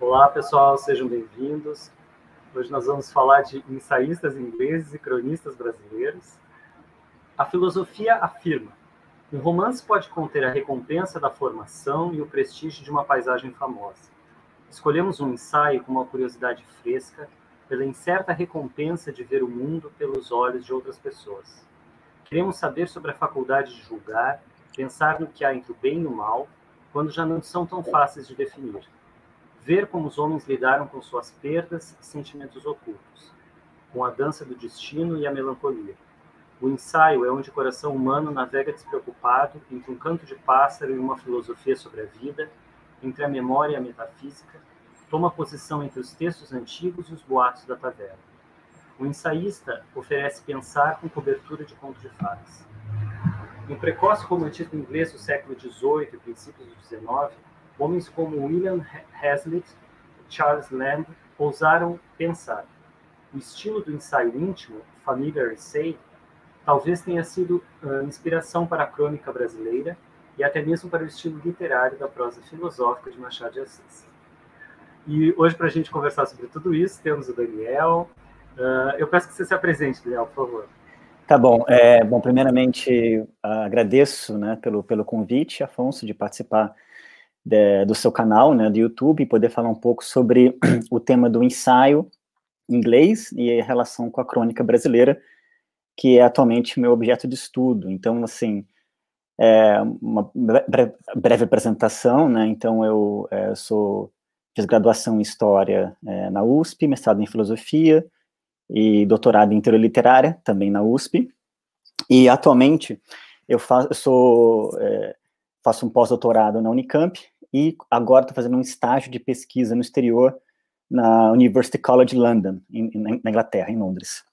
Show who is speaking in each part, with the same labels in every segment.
Speaker 1: Olá, pessoal, sejam bem-vindos. Hoje nós vamos falar de ensaístas ingleses e cronistas brasileiros. A filosofia afirma: um romance pode conter a recompensa da formação e o prestígio de uma paisagem famosa. Escolhemos um ensaio com uma curiosidade fresca, pela incerta recompensa de ver o mundo pelos olhos de outras pessoas. Queremos saber sobre a faculdade de julgar, pensar no que há entre o bem e o mal, quando já não são tão fáceis de definir. Ver como os homens lidaram com suas perdas e sentimentos ocultos, com a dança do destino e a melancolia. O ensaio é onde o coração humano navega despreocupado entre um canto de pássaro e uma filosofia sobre a vida, entre a memória e a metafísica, toma posição entre os textos antigos e os boatos da taverna. O ensaísta oferece pensar com cobertura de conto de fadas. No precoce romantismo inglês do século XVIII e princípios do XIX, homens como William Hazlitt e Charles Lamb ousaram pensar. O estilo do ensaio íntimo, familiar essay, talvez tenha sido inspiração para a crônica brasileira e até mesmo para o estilo literário da prosa filosófica de Machado de Assis. E hoje, para a gente conversar sobre tudo isso, temos o Daniel. Eu peço que você se apresente, Daniel, por favor.
Speaker 2: Tá bom. Bom, primeiramente, agradeço, né, pelo convite, Afonso, de participar do seu canal, né, do YouTube, e poder falar um pouco sobre o tema do ensaio inglês e a relação com a crônica brasileira, que é atualmente meu objeto de estudo. Então, assim, uma breve apresentação, né? Então, eu fiz graduação em História na USP, mestrado em Filosofia e doutorado em Teoria Literária, também na USP, e atualmente eu faço um pós-doutorado na Unicamp, e agora estou fazendo um estágio de pesquisa no exterior, na University College London, na Inglaterra, em Londres.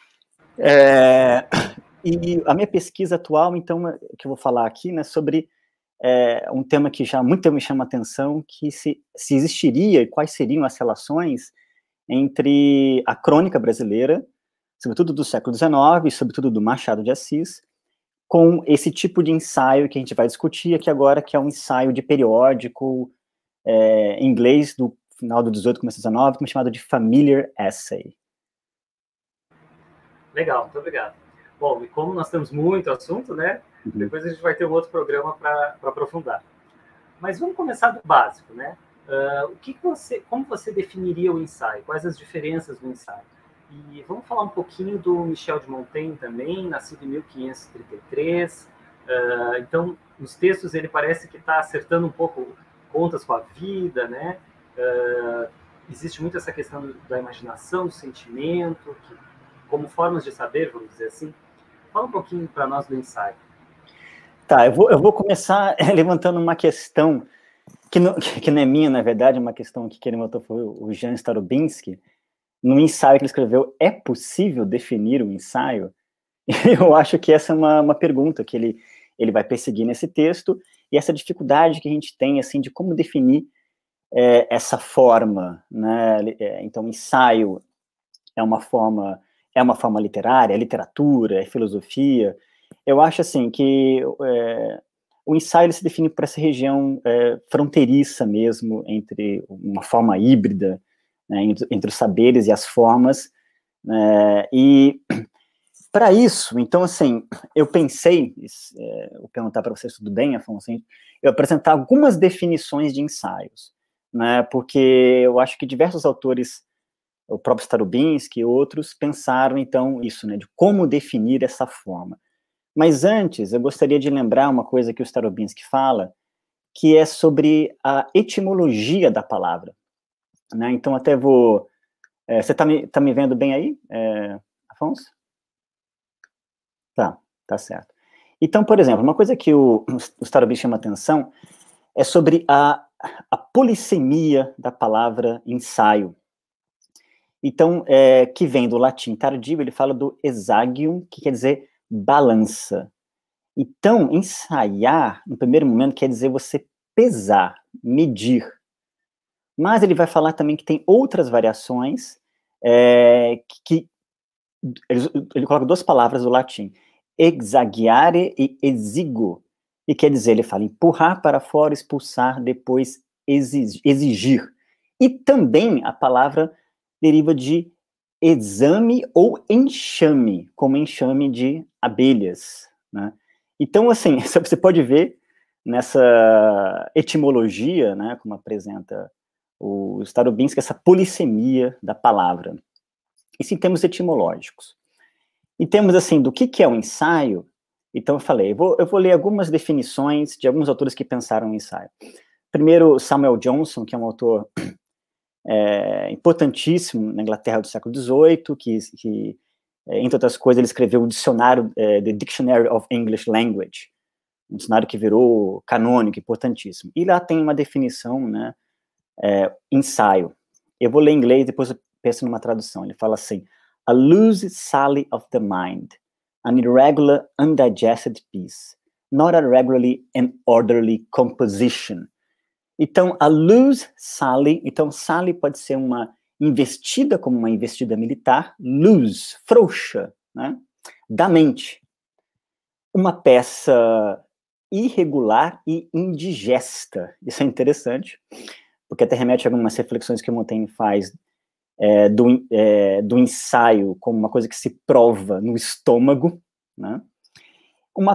Speaker 2: E a minha pesquisa atual, então, que eu vou falar aqui, né, sobre um tema que já há muito tempo me chama a atenção, que se existiria e quais seriam as relações entre a crônica brasileira, sobretudo do século XIX, e sobretudo do Machado de Assis, com esse tipo de ensaio que a gente vai discutir aqui agora, que é um ensaio de periódico em inglês do final do 18, começo do 19, como é chamado de familiar essay.
Speaker 1: Legal, muito obrigado. Bom, e como nós temos muito assunto, né? Depois a gente vai ter um outro programa para aprofundar. Mas vamos começar do básico, né? Como você definiria o ensaio? Quais as diferenças do ensaio? E vamos falar um pouquinho do Michel de Montaigne também, nascido em 1533. Então, nos textos ele parece que está acertando um pouco contas com a vida, né? Existe muito essa questão da imaginação, do sentimento, como formas de saber, vamos dizer assim. Fala um pouquinho para nós do ensaio.
Speaker 2: Tá, eu vou começar levantando uma questão que não é minha, na verdade, é uma questão que quem levantou foi o Jan Starobinski, no ensaio que ele escreveu, é possível definir um ensaio? Eu acho que essa é uma pergunta que ele vai perseguir nesse texto, e essa dificuldade que a gente tem, assim, de como definir essa forma, né? Então, ensaio é uma forma literária, é literatura, é filosofia. Eu acho, assim, que o ensaio ele se define por essa região fronteiriça mesmo, entre uma forma híbrida, né, entre os saberes e as formas, e para isso, então, assim, eu pensei, vou perguntar para vocês, tudo bem, Afonso, eu apresentar algumas definições de ensaios, né, porque eu acho que diversos autores, o próprio Starobinski e outros, pensaram, então, isso, né, de como definir essa forma. Mas antes, eu gostaria de lembrar uma coisa que o Starobinski fala, que é sobre a etimologia da palavra, né? Então, até vou... você tá me vendo bem aí, Afonso? Tá certo. Então, por exemplo, uma coisa que o Starobinski chama atenção é sobre a polissemia da palavra ensaio. Então, que vem do latim tardio, ele fala do exagium, que quer dizer balança. Então, ensaiar, no primeiro momento, quer dizer você pesar, medir. Mas ele vai falar também que tem outras variações, ele coloca duas palavras do latim, exagiare e exigo, e quer dizer, ele fala empurrar para fora, expulsar, depois exigir. E também a palavra deriva de exame ou enxame, como enxame de abelhas, né? Então, assim, você pode ver nessa etimologia, né, como apresenta o Starobinsky, essa polissemia da palavra. Isso em termos etimológicos. Em termos, assim, do que é um ensaio, então eu falei, eu vou ler algumas definições de alguns autores que pensaram em ensaio. Primeiro, Samuel Johnson, que é um autor importantíssimo na Inglaterra do século XVIII, que entre outras coisas, ele escreveu o dicionário, The Dictionary of English Language, um dicionário que virou canônico, importantíssimo. E lá tem uma definição, né, ensaio. Eu vou ler em inglês, depois eu penso numa tradução. Ele fala assim, a loose sally of the mind, an irregular, undigested piece, not a regularly and orderly composition. Então, a loose sally, então sally pode ser uma investida, como uma investida militar, loose, frouxa, né, da mente. Uma peça irregular e indigesta. Isso é interessante, porque até remete a algumas reflexões que o Montaigne faz do ensaio como uma coisa que se prova no estômago, né? Uma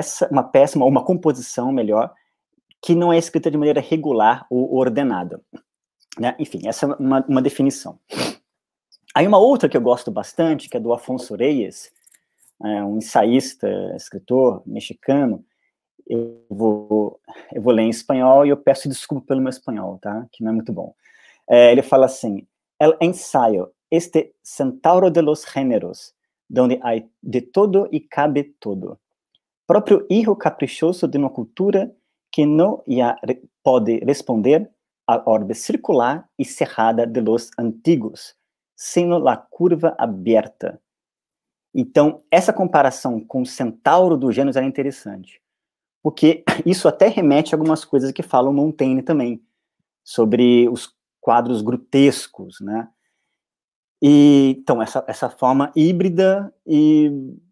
Speaker 2: composição, melhor, que não é escrita de maneira regular ou ordenada, né? Enfim, essa é uma definição. Aí uma outra que eu gosto bastante, que é do Afonso Reyes, um ensaísta, escritor mexicano. Eu vou ler em espanhol e eu peço desculpa pelo meu espanhol, tá? Que não é muito bom. Ele fala assim, el ensayo, este centauro de los géneros, donde hay de todo y cabe todo, propio hijo caprichoso de uma cultura que não pode responder à orbe circular e cerrada de los antigos, sino la curva aberta. Então, essa comparação com o centauro do Gênesis era interessante, porque isso até remete a algumas coisas que falam Montaigne também, sobre os quadros grotescos, né? E, então, essa forma híbrida e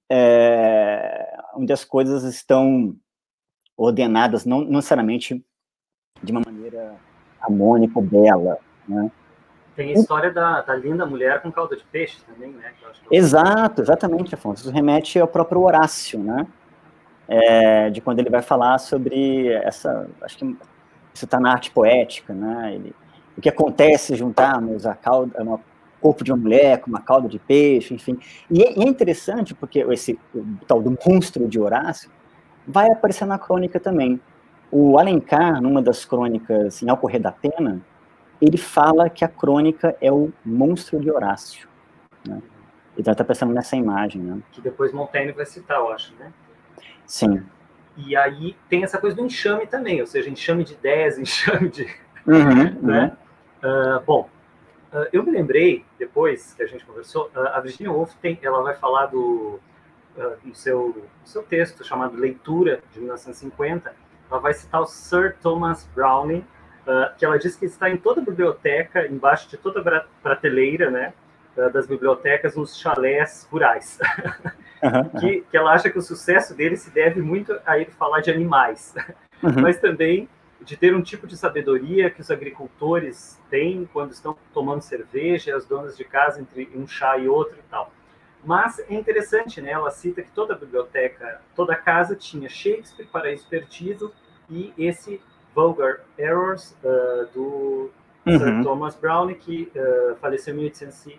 Speaker 2: onde as coisas estão ordenadas, não necessariamente de uma maneira harmônica ou bela, né?
Speaker 1: Tem a história da linda mulher com cauda de peixe também, né? Que eu acho que
Speaker 2: Exato, exatamente, Afonso. Isso remete ao próprio Horácio, né? De quando ele vai falar sobre essa, acho que isso está na arte poética, né? O que acontece se juntarmos o corpo de uma mulher com uma cauda de peixe, enfim. E é interessante porque o tal do monstro de Horácio vai aparecer na crônica também. O Alencar, numa das crônicas, em Ao Correr da Pena, ele fala que a crônica é o monstro de Horácio, né? Então está pensando nessa imagem, né?
Speaker 1: Que depois Montaigne vai citar, eu acho, né?
Speaker 2: Sim.
Speaker 1: E aí tem essa coisa do enxame também, ou seja, enxame de ideias, enxame de... né? Bom, eu me lembrei, depois que a gente conversou, a Virginia Woolf ela vai falar no seu texto chamado Leitura, de 1950, ela vai citar o Sir Thomas Browne, que ela diz que está em toda a biblioteca, embaixo de toda a prateleira, né, das bibliotecas, nos chalés rurais. Que ela acha que o sucesso dele se deve muito a ele falar de animais, mas também de ter um tipo de sabedoria que os agricultores têm quando estão tomando cerveja, as donas de casa entre um chá e outro e tal. Mas é interessante, né? Ela cita que toda a biblioteca, toda a casa tinha Shakespeare, Paraíso Perdido e esse Vulgar Errors do Sir Thomas Browne, que faleceu em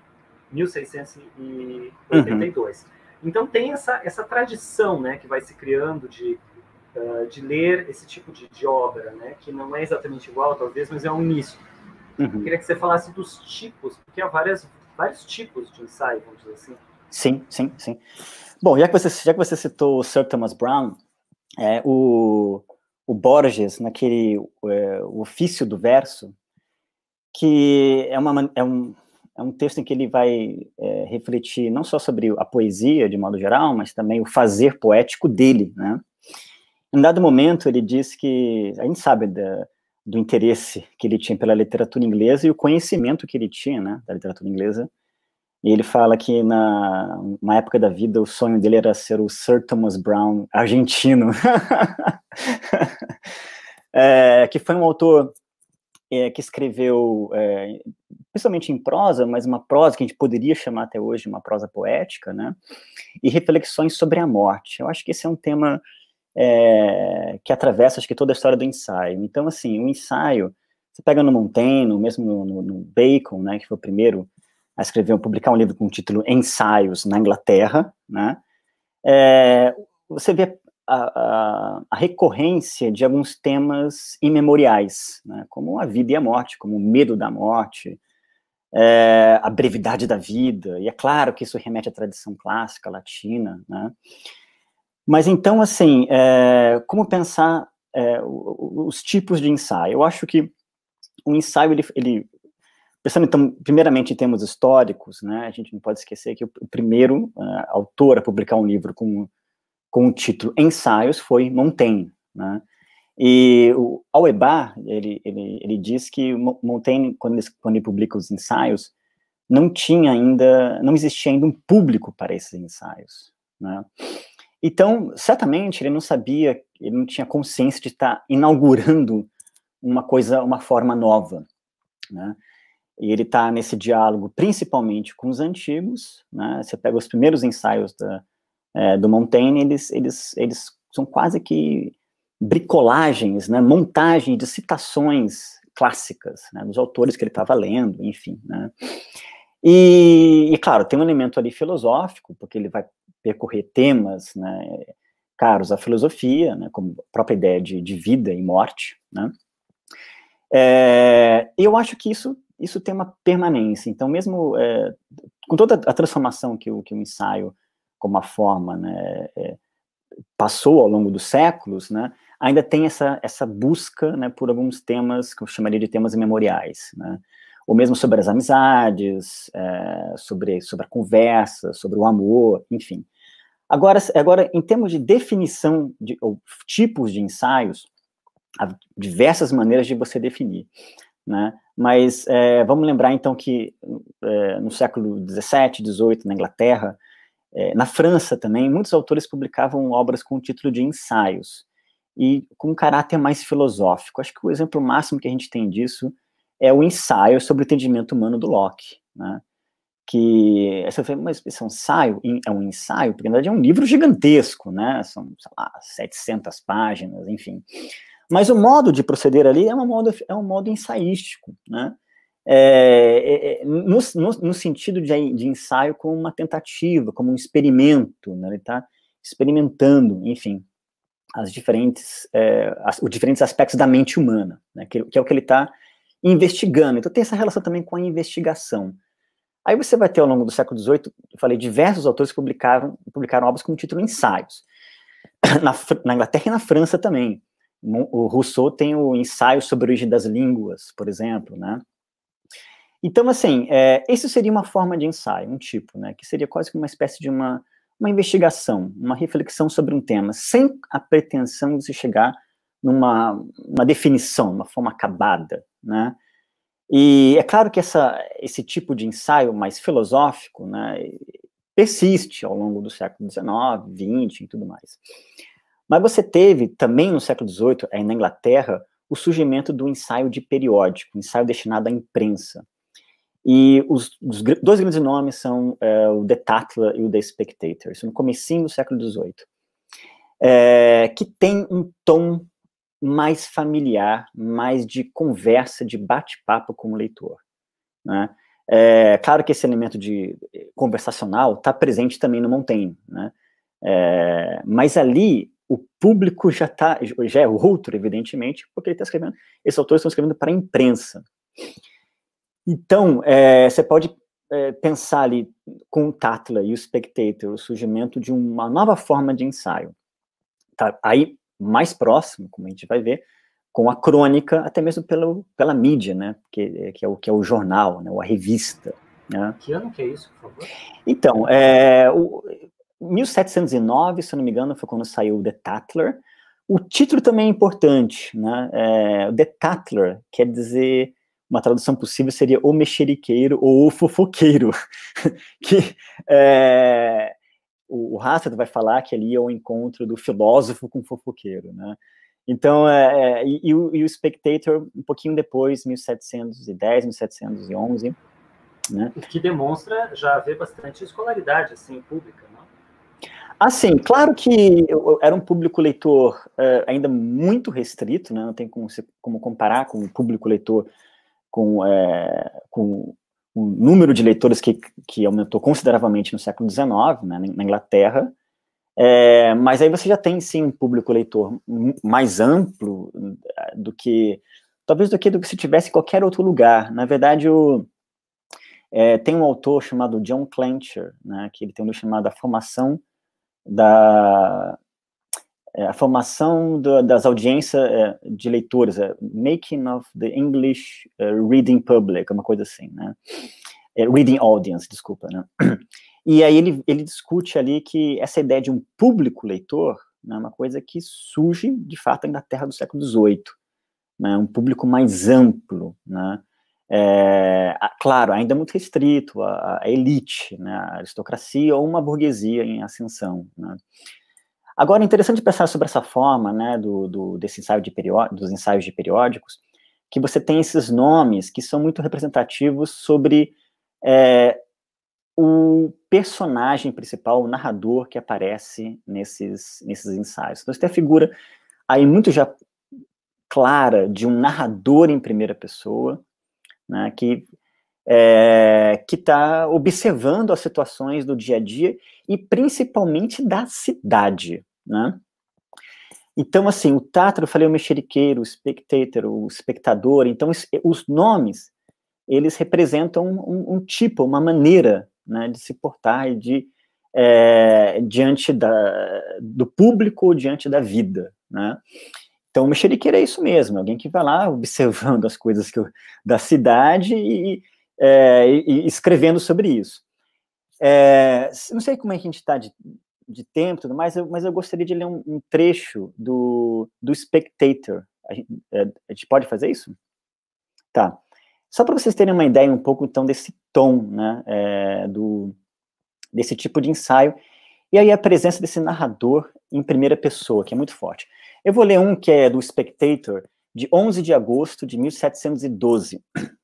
Speaker 1: 1682. Então tem essa tradição, né, que vai se criando de ler esse tipo de obra, né, que não é exatamente igual, talvez, mas é um início. Eu queria que você falasse dos tipos, porque há vários tipos de ensaio, vamos dizer assim.
Speaker 2: Sim. Bom, já que você citou o Sir Thomas Browne, o Borges, naquele o Ofício do Verso, que é um texto em que ele vai refletir não só sobre a poesia, de modo geral, mas também o fazer poético dele, né? Em dado momento, ele diz que, a gente sabe do interesse que ele tinha pela literatura inglesa e o conhecimento que ele tinha, né, da literatura inglesa, e ele fala que numa época da vida o sonho dele era ser o Sir Thomas Browne argentino, que foi um autor que escreveu, principalmente em prosa, mas uma prosa que a gente poderia chamar até hoje de uma prosa poética, né? E reflexões sobre a morte. Eu acho que esse é um tema que atravessa, acho que, toda a história do ensaio. Então, assim, o ensaio, você pega no Montaigne, mesmo no Bacon, né, que foi o primeiro a escrever, publicar um livro com o título Ensaios na Inglaterra, né? Você vê a recorrência de alguns temas imemoriais, né, como a vida e a morte, como o medo da morte, a brevidade da vida, e é claro que isso remete à tradição clássica latina, né? Mas então, assim, como pensar os tipos de ensaio? Eu acho que o ensaio, ele pensando, então, primeiramente em termos históricos, né, a gente não pode esquecer que o primeiro autor a publicar um livro com o título Ensaios foi Montaigne, né? E o Auerbach, ele diz que Montaigne, quando ele publica os ensaios, não existia ainda um público para esses ensaios, né? Então, certamente, ele não tinha consciência de estar inaugurando uma forma nova, né? E ele está nesse diálogo principalmente com os antigos, né? Você pega os primeiros ensaios do Montaigne, eles são quase que bricolagens, né? Montagem de citações clássicas, né? Dos autores que ele estava lendo, enfim, né? E, claro, tem um elemento ali filosófico, porque ele vai percorrer temas, né, caros à filosofia, né, como a própria ideia de vida e morte, né? Eu acho que isso tem uma permanência. Então, mesmo com toda a transformação que o ensaio, como uma forma, né, passou ao longo dos séculos, né, ainda tem essa busca, né, por alguns temas que eu chamaria de temas imemoriais, né? Ou mesmo sobre as amizades, sobre a conversa, sobre o amor, enfim. Agora, em termos de definição ou tipos de ensaios, há diversas maneiras de você definir, né? Mas vamos lembrar, então, que no século XVII, XVIII, na Inglaterra, na França também, muitos autores publicavam obras com o título de ensaios, e com um caráter mais filosófico. Acho que o exemplo máximo que a gente tem disso é o ensaio sobre o entendimento humano do Locke, né? Que você fala, mas esse é um ensaio, porque na verdade é um livro gigantesco, né? São, sei lá, 700 páginas, enfim. Mas o modo de proceder ali é um modo ensaístico, né? No sentido de ensaio como uma tentativa, como um experimento, né? Ele está experimentando, enfim, os diferentes aspectos da mente humana, né? Que é o que ele está investigando. Então tem essa relação também com a investigação. Aí você vai ter, ao longo do século XVIII, eu falei, diversos autores que publicaram obras com o título Ensaios. Na Inglaterra e na França também. O Rousseau tem o Ensaio sobre a Origem das Línguas, por exemplo, né? Então, assim, isso seria uma forma de ensaio, um tipo, né? Que seria quase que uma espécie de uma investigação, uma reflexão sobre um tema, sem a pretensão de se chegar numa definição, uma forma acabada, né? E é claro que esse tipo de ensaio mais filosófico, né, persiste ao longo do século XIX, XX e tudo mais. Mas você teve também no século XVIII, na Inglaterra, o surgimento do ensaio de periódico, ensaio destinado à imprensa. E os dois grandes nomes são o The Tatler e o The Spectator, isso no comecinho do século XVIII, que tem um tom mais familiar, mais de conversa, de bate-papo com o leitor, né? Claro que esse elemento conversacional está presente também no Montaigne, né? Mas ali o público já é outro, evidentemente, porque esses autores estão escrevendo para a imprensa. Então, você pode pensar ali com o Tatler e o Spectator, o surgimento de uma nova forma de ensaio. Tá aí mais próximo, como a gente vai ver, com a crônica, até mesmo pela mídia, né? Que é o jornal, né? Ou a revista. Né?
Speaker 1: Que ano que é isso, por favor?
Speaker 2: Então, 1709, se eu não me engano, foi quando saiu The Tatler. O título também é importante, né? The Tatler quer dizer, uma tradução possível seria o mexeriqueiro ou o fofoqueiro, que o Hassett vai falar que ali é o encontro do filósofo com o fofoqueiro, né? Então, e o Spectator, um pouquinho depois, 1710, 1711, né?
Speaker 1: O que demonstra já haver bastante escolaridade, assim, pública, não?
Speaker 2: Assim, claro que era um público leitor ainda muito restrito, né? Não tem como comparar com o público leitor com o número de leitores que aumentou consideravelmente no século XIX, né, na Inglaterra, mas aí você já tem, sim, um público leitor mais amplo talvez do que se tivesse em qualquer outro lugar. Na verdade, tem um autor chamado John Clencher, né, que ele tem um livro chamado A Formação das audiências de leitores, Making of the English Reading Public, uma coisa assim, né? Reading Audience, desculpa, né? E aí ele discute ali que essa ideia de um público leitor, né, é uma coisa que surge, de fato, na Inglaterra do século XVIII, né, um público mais amplo, né? Claro, ainda muito restrito à elite, né, à aristocracia ou uma burguesia em ascensão, né? Agora, é interessante pensar sobre essa forma, né, dos ensaios de periódicos, que você tem esses nomes que são muito representativos sobre o personagem principal, o narrador que aparece nesses ensaios. Então, você tem a figura aí muito já clara de um narrador em primeira pessoa, né, que está observando as situações do dia a dia e principalmente da cidade, né? Então, assim, o Tátaro, eu falei o mexeriqueiro, o spectator, o espectador, então os nomes, eles representam um tipo, uma maneira, né, de se portar diante do público ou diante da vida, né? Então, o mexeriqueiro é isso mesmo, alguém que vai lá observando as coisas da cidade e escrevendo sobre isso. Não sei como é que a gente está de tempo, tudo mais, mas eu gostaria de ler um trecho do Spectator. A gente pode fazer isso? Tá. Só para vocês terem uma ideia um pouco, então, desse tom, né, desse tipo de ensaio, e aí a presença desse narrador em primeira pessoa, que é muito forte. Eu vou ler um que é do Spectator, de 11 de agosto de 1712.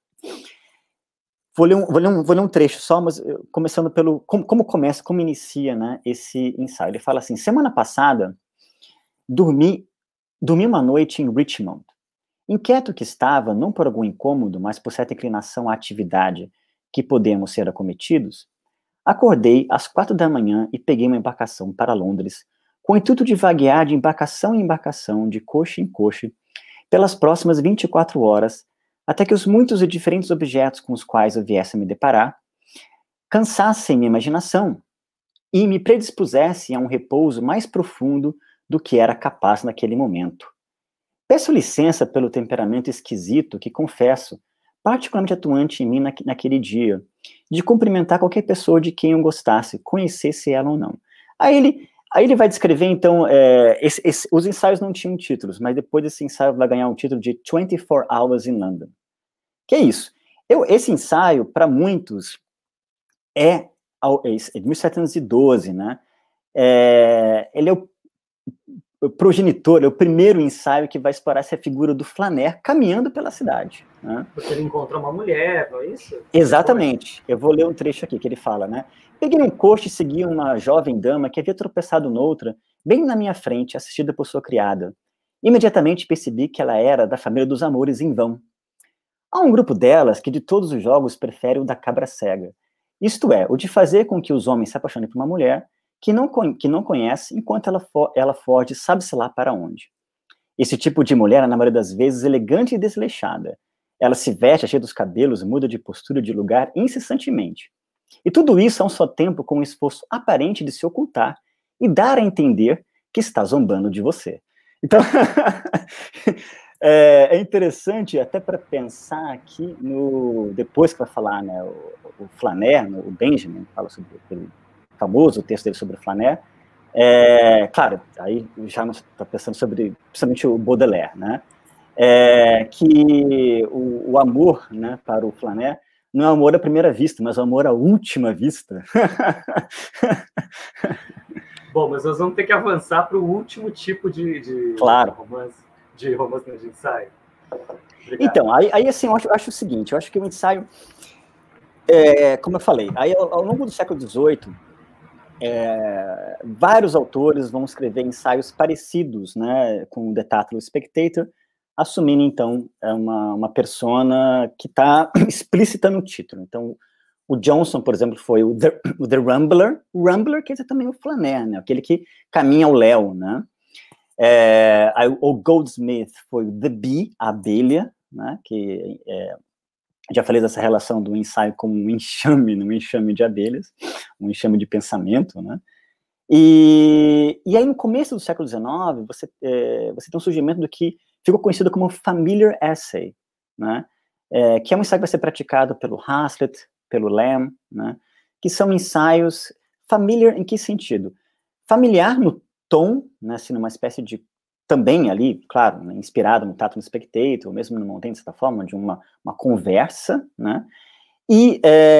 Speaker 2: Vou ler um trecho só, mas começando pelo... Como inicia, né, esse ensaio. Ele fala assim: semana passada, dormi uma noite em Richmond. Inquieto que estava, não por algum incômodo, mas por certa inclinação à atividade que podemos ser acometidos, acordei às 4 da manhã e peguei uma embarcação para Londres, com o intuito de vaguear de embarcação em embarcação, de coxa em coxa, pelas próximas 24 horas, até que os muitos e diferentes objetos com os quais eu viesse a me deparar cansassem minha imaginação e me predispusessem a um repouso mais profundo do que era capaz naquele momento. Peço licença pelo temperamento esquisito que, confesso, particularmente atuante em mim naquele dia, de cumprimentar qualquer pessoa de quem eu gostasse, conhecesse ela ou não. Aí ele vai descrever, então, os ensaios não tinham títulos, mas depois esse ensaio vai ganhar um título de 24 Hours in London. Que é isso? Esse ensaio, para muitos, é de 1712, né? Ele é o progenitor, é o primeiro ensaio que vai explorar essa figura do Flaner caminhando pela cidade, né?
Speaker 1: Porque ele encontra uma mulher, não é isso?
Speaker 2: Exatamente. Eu vou ler um trecho aqui que ele fala, né? Peguei um coche e segui uma jovem dama que havia tropeçado noutra, bem na minha frente, assistida por sua criada. Imediatamente percebi que ela era da família dos amores em vão. Há um grupo delas que de todos os jogos prefere o da cabra cega. Isto é, o de fazer com que os homens se apaixonem por uma mulher que não conhece enquanto ela foge sabe-se lá para onde. Esse tipo de mulher é, na maioria das vezes, elegante e desleixada. Ela se veste, cheia dos cabelos, muda de postura de lugar incessantemente. E tudo isso a um só tempo com um esforço aparente de se ocultar e dar a entender que está zombando de você. Então, é interessante até para pensar aqui depois que vai falar, né, o Flaner, o Benjamin, fala sobre aquele famoso texto dele sobre o Flaner. Claro, aí já está pensando sobre, principalmente o Baudelaire, né? Que o amor, né, para o Flaner não é o amor à primeira vista, mas o amor à última vista.
Speaker 1: Bom, mas nós vamos ter que avançar para o último tipo de
Speaker 2: claro.
Speaker 1: romance. de romance de ensaio? Obrigado.
Speaker 2: Então, aí assim, eu acho o seguinte, eu acho que o ensaio, como eu falei, aí ao longo do século XVIII, vários autores vão escrever ensaios parecidos, né, com o The Tatler Spectator, assumindo, então, uma persona que está explícita no título. Então, o Johnson, por exemplo, foi o The Rambler. O Rambler quer dizer também o flaner, né, aquele que caminha ao léu, né. O Goldsmith foi o The Bee, a abelha, né, que já falei dessa relação do ensaio como um enxame de abelhas, um enxame de pensamento, né. E aí, no começo do século XIX, você tem um surgimento do que ficou conhecido como familiar essay, né, que é um ensaio que vai ser praticado pelo Hazlitt, pelo Lamb, né, que são ensaios familiar em que sentido? Familiar no tom, né, assim, numa espécie de, também ali, claro, né, inspirado no Tato no Spectator, ou mesmo no Montaigne, de certa forma, de uma conversa, né, e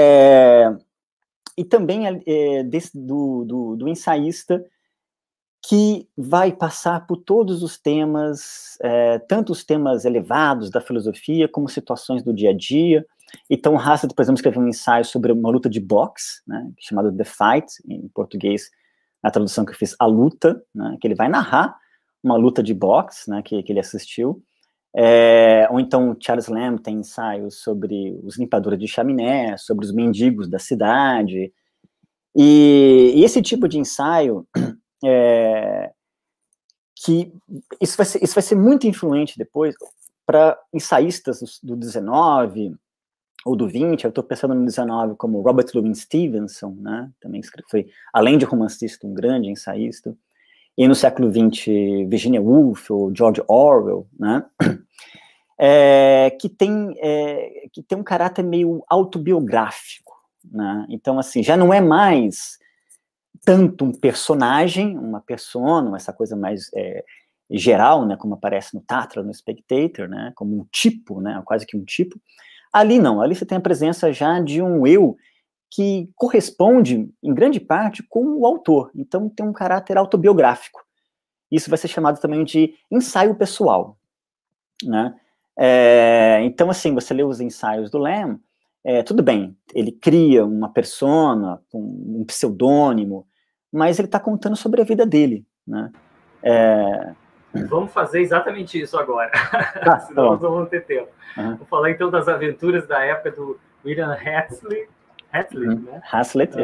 Speaker 2: também do ensaísta que vai passar por todos os temas, tanto os temas elevados da filosofia, como situações do dia a dia. Então, Hazlitt, por exemplo, escreveu um ensaio sobre uma luta de boxe, né, chamado The Fight, em português, na tradução que eu fiz, A Luta, né, que ele vai narrar uma luta de boxe, né, que ele assistiu. Ou então, Charles Lamb tem ensaios sobre os limpadores de chaminé, sobre os mendigos da cidade. E esse tipo de ensaio, que isso vai ser muito influente depois para ensaístas do 19 ou do 20, eu estou pensando no 19 como Robert Louis Stevenson, né, também foi, além de romancista, um grande ensaísta, e no século 20, Virginia Woolf ou George Orwell, né, que tem um caráter meio autobiográfico, né, então, assim, já não é mais tanto um personagem, uma persona, essa coisa mais geral, né, como aparece no Tatra, no Spectator, né, como um tipo, né, quase que um tipo. Ali não, ali você tem a presença já de um eu que corresponde, em grande parte, com o autor. Então tem um caráter autobiográfico. Isso vai ser chamado também de ensaio pessoal, né? Então, assim, você lê os ensaios do Lamb, tudo bem, ele cria uma persona, um pseudônimo, mas ele está contando sobre a vida dele, né?
Speaker 1: Vamos fazer exatamente isso agora, senão nós não vamos ter tempo. Vou falar então das aventuras da época do William Hazlitt, né?
Speaker 2: Hazlitt,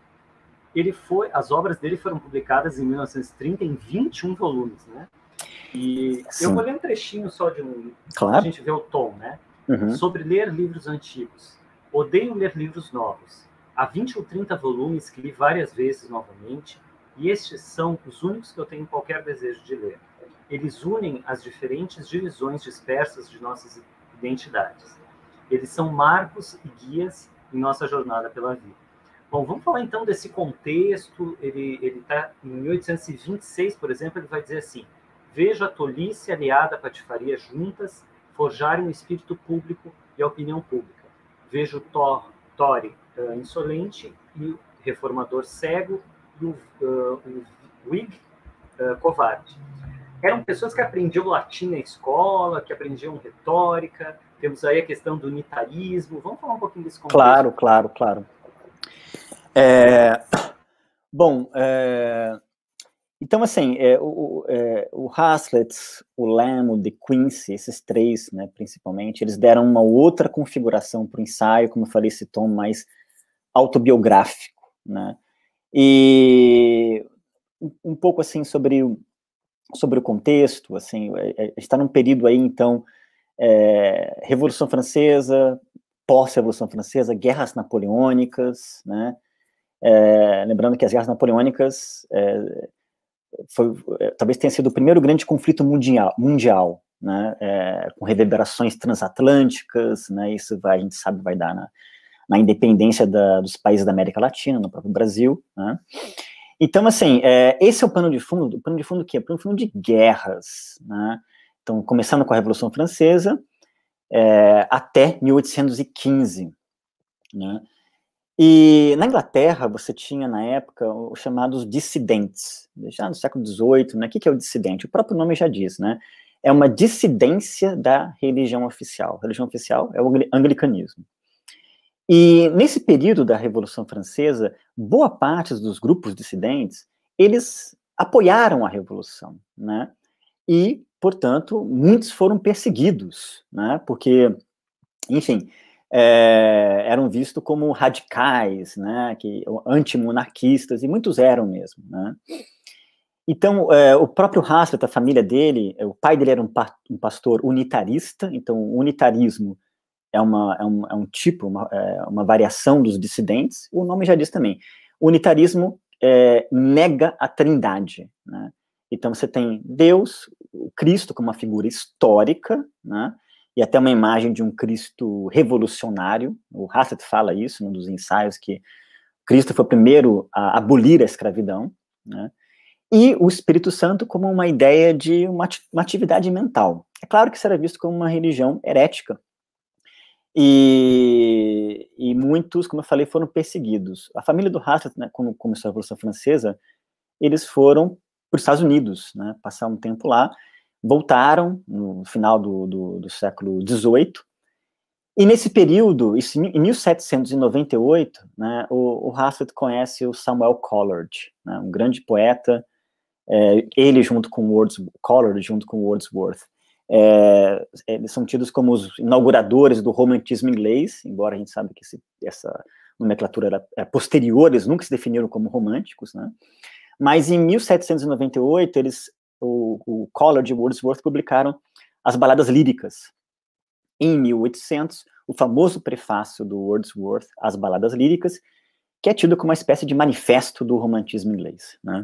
Speaker 1: as obras dele foram publicadas em 1930 em 21 volumes, né? E sim, eu vou ler um trechinho só de
Speaker 2: claro,
Speaker 1: a gente vê o tom, né? Sobre ler livros antigos. Odeio ler livros novos. Há 20 ou 30 volumes que li várias vezes novamente, e estes são os únicos que eu tenho qualquer desejo de ler. Eles unem as diferentes divisões dispersas de nossas identidades. Eles são marcos e guias em nossa jornada pela vida. Bom, vamos falar então desse contexto. Ele está em 1826, por exemplo, ele vai dizer assim: vejo a tolice aliada à patifaria juntas forjarem o espírito público e a opinião pública. Vejo Tory insolente e o reformador cego e o Whig covarde. Eram pessoas que aprendiam latim na escola, que aprendiam retórica. Temos aí a questão do unitarismo. Vamos falar um pouquinho desse contexto?
Speaker 2: Claro. Bom, então, assim, o Hazlitt, o Lamb, o De Quincey, esses três, né, principalmente, eles deram uma outra configuração para o ensaio, como eu falei, esse tom mais autobiográfico, né, e um pouco, assim, sobre o contexto, assim, a gente está num período aí, então, Revolução Francesa, pós-Revolução Francesa, guerras napoleônicas, né, lembrando que as guerras napoleônicas talvez tenha sido o primeiro grande conflito mundial, né, com reverberações transatlânticas, né, isso a gente sabe vai dar na independência dos países da América Latina, no próprio Brasil, né. Então, assim, esse é o pano de fundo. O pano de fundo o quê? O pano de fundo de guerras, né. Então, começando com a Revolução Francesa, até 1815, né. E na Inglaterra, você tinha, na época, os chamados dissidentes, já no século XVIII, né? O que é o dissidente? O próprio nome já diz, né? é uma dissidência da religião oficial. A religião oficial é o anglicanismo. E nesse período da Revolução Francesa, boa parte dos grupos dissidentes, eles apoiaram a Revolução, né? E, portanto, muitos foram perseguidos, né? Porque, enfim, eram vistos como radicais, né? Antimonarquistas, e muitos eram mesmo, né? Então, o próprio Hazlitt, a família dele, o pai dele era um pastor unitarista, então o unitarismo é um tipo, uma variação dos dissidentes, o nome já diz também. O unitarismo nega a trindade, né? Então você tem Deus, o Cristo como uma figura histórica, né? E até uma imagem de um Cristo revolucionário. O Hazlitt fala isso num dos ensaios, que Cristo foi o primeiro a abolir a escravidão, né? E o Espírito Santo como uma ideia de uma atividade mental. É claro que isso era visto como uma religião herética, e muitos, como eu falei, foram perseguidos. A família do Hazlitt, né, quando começou a Revolução Francesa, eles foram para os Estados Unidos, né, passar um tempo lá, voltaram no final do século XVIII, e nesse período, isso em 1798, né, o Hazlitt conhece o Samuel Coleridge, né, um grande poeta, ele junto com Coleridge junto com Wordsworth. Eles são tidos como os inauguradores do romantismo inglês, embora a gente saiba que essa nomenclatura era posterior, eles nunca se definiram como românticos, né? Mas em 1798, o Coleridge e Wordsworth publicaram as baladas líricas. Em 1800, o famoso prefácio do Wordsworth às baladas líricas, que é tido como uma espécie de manifesto do romantismo inglês, né?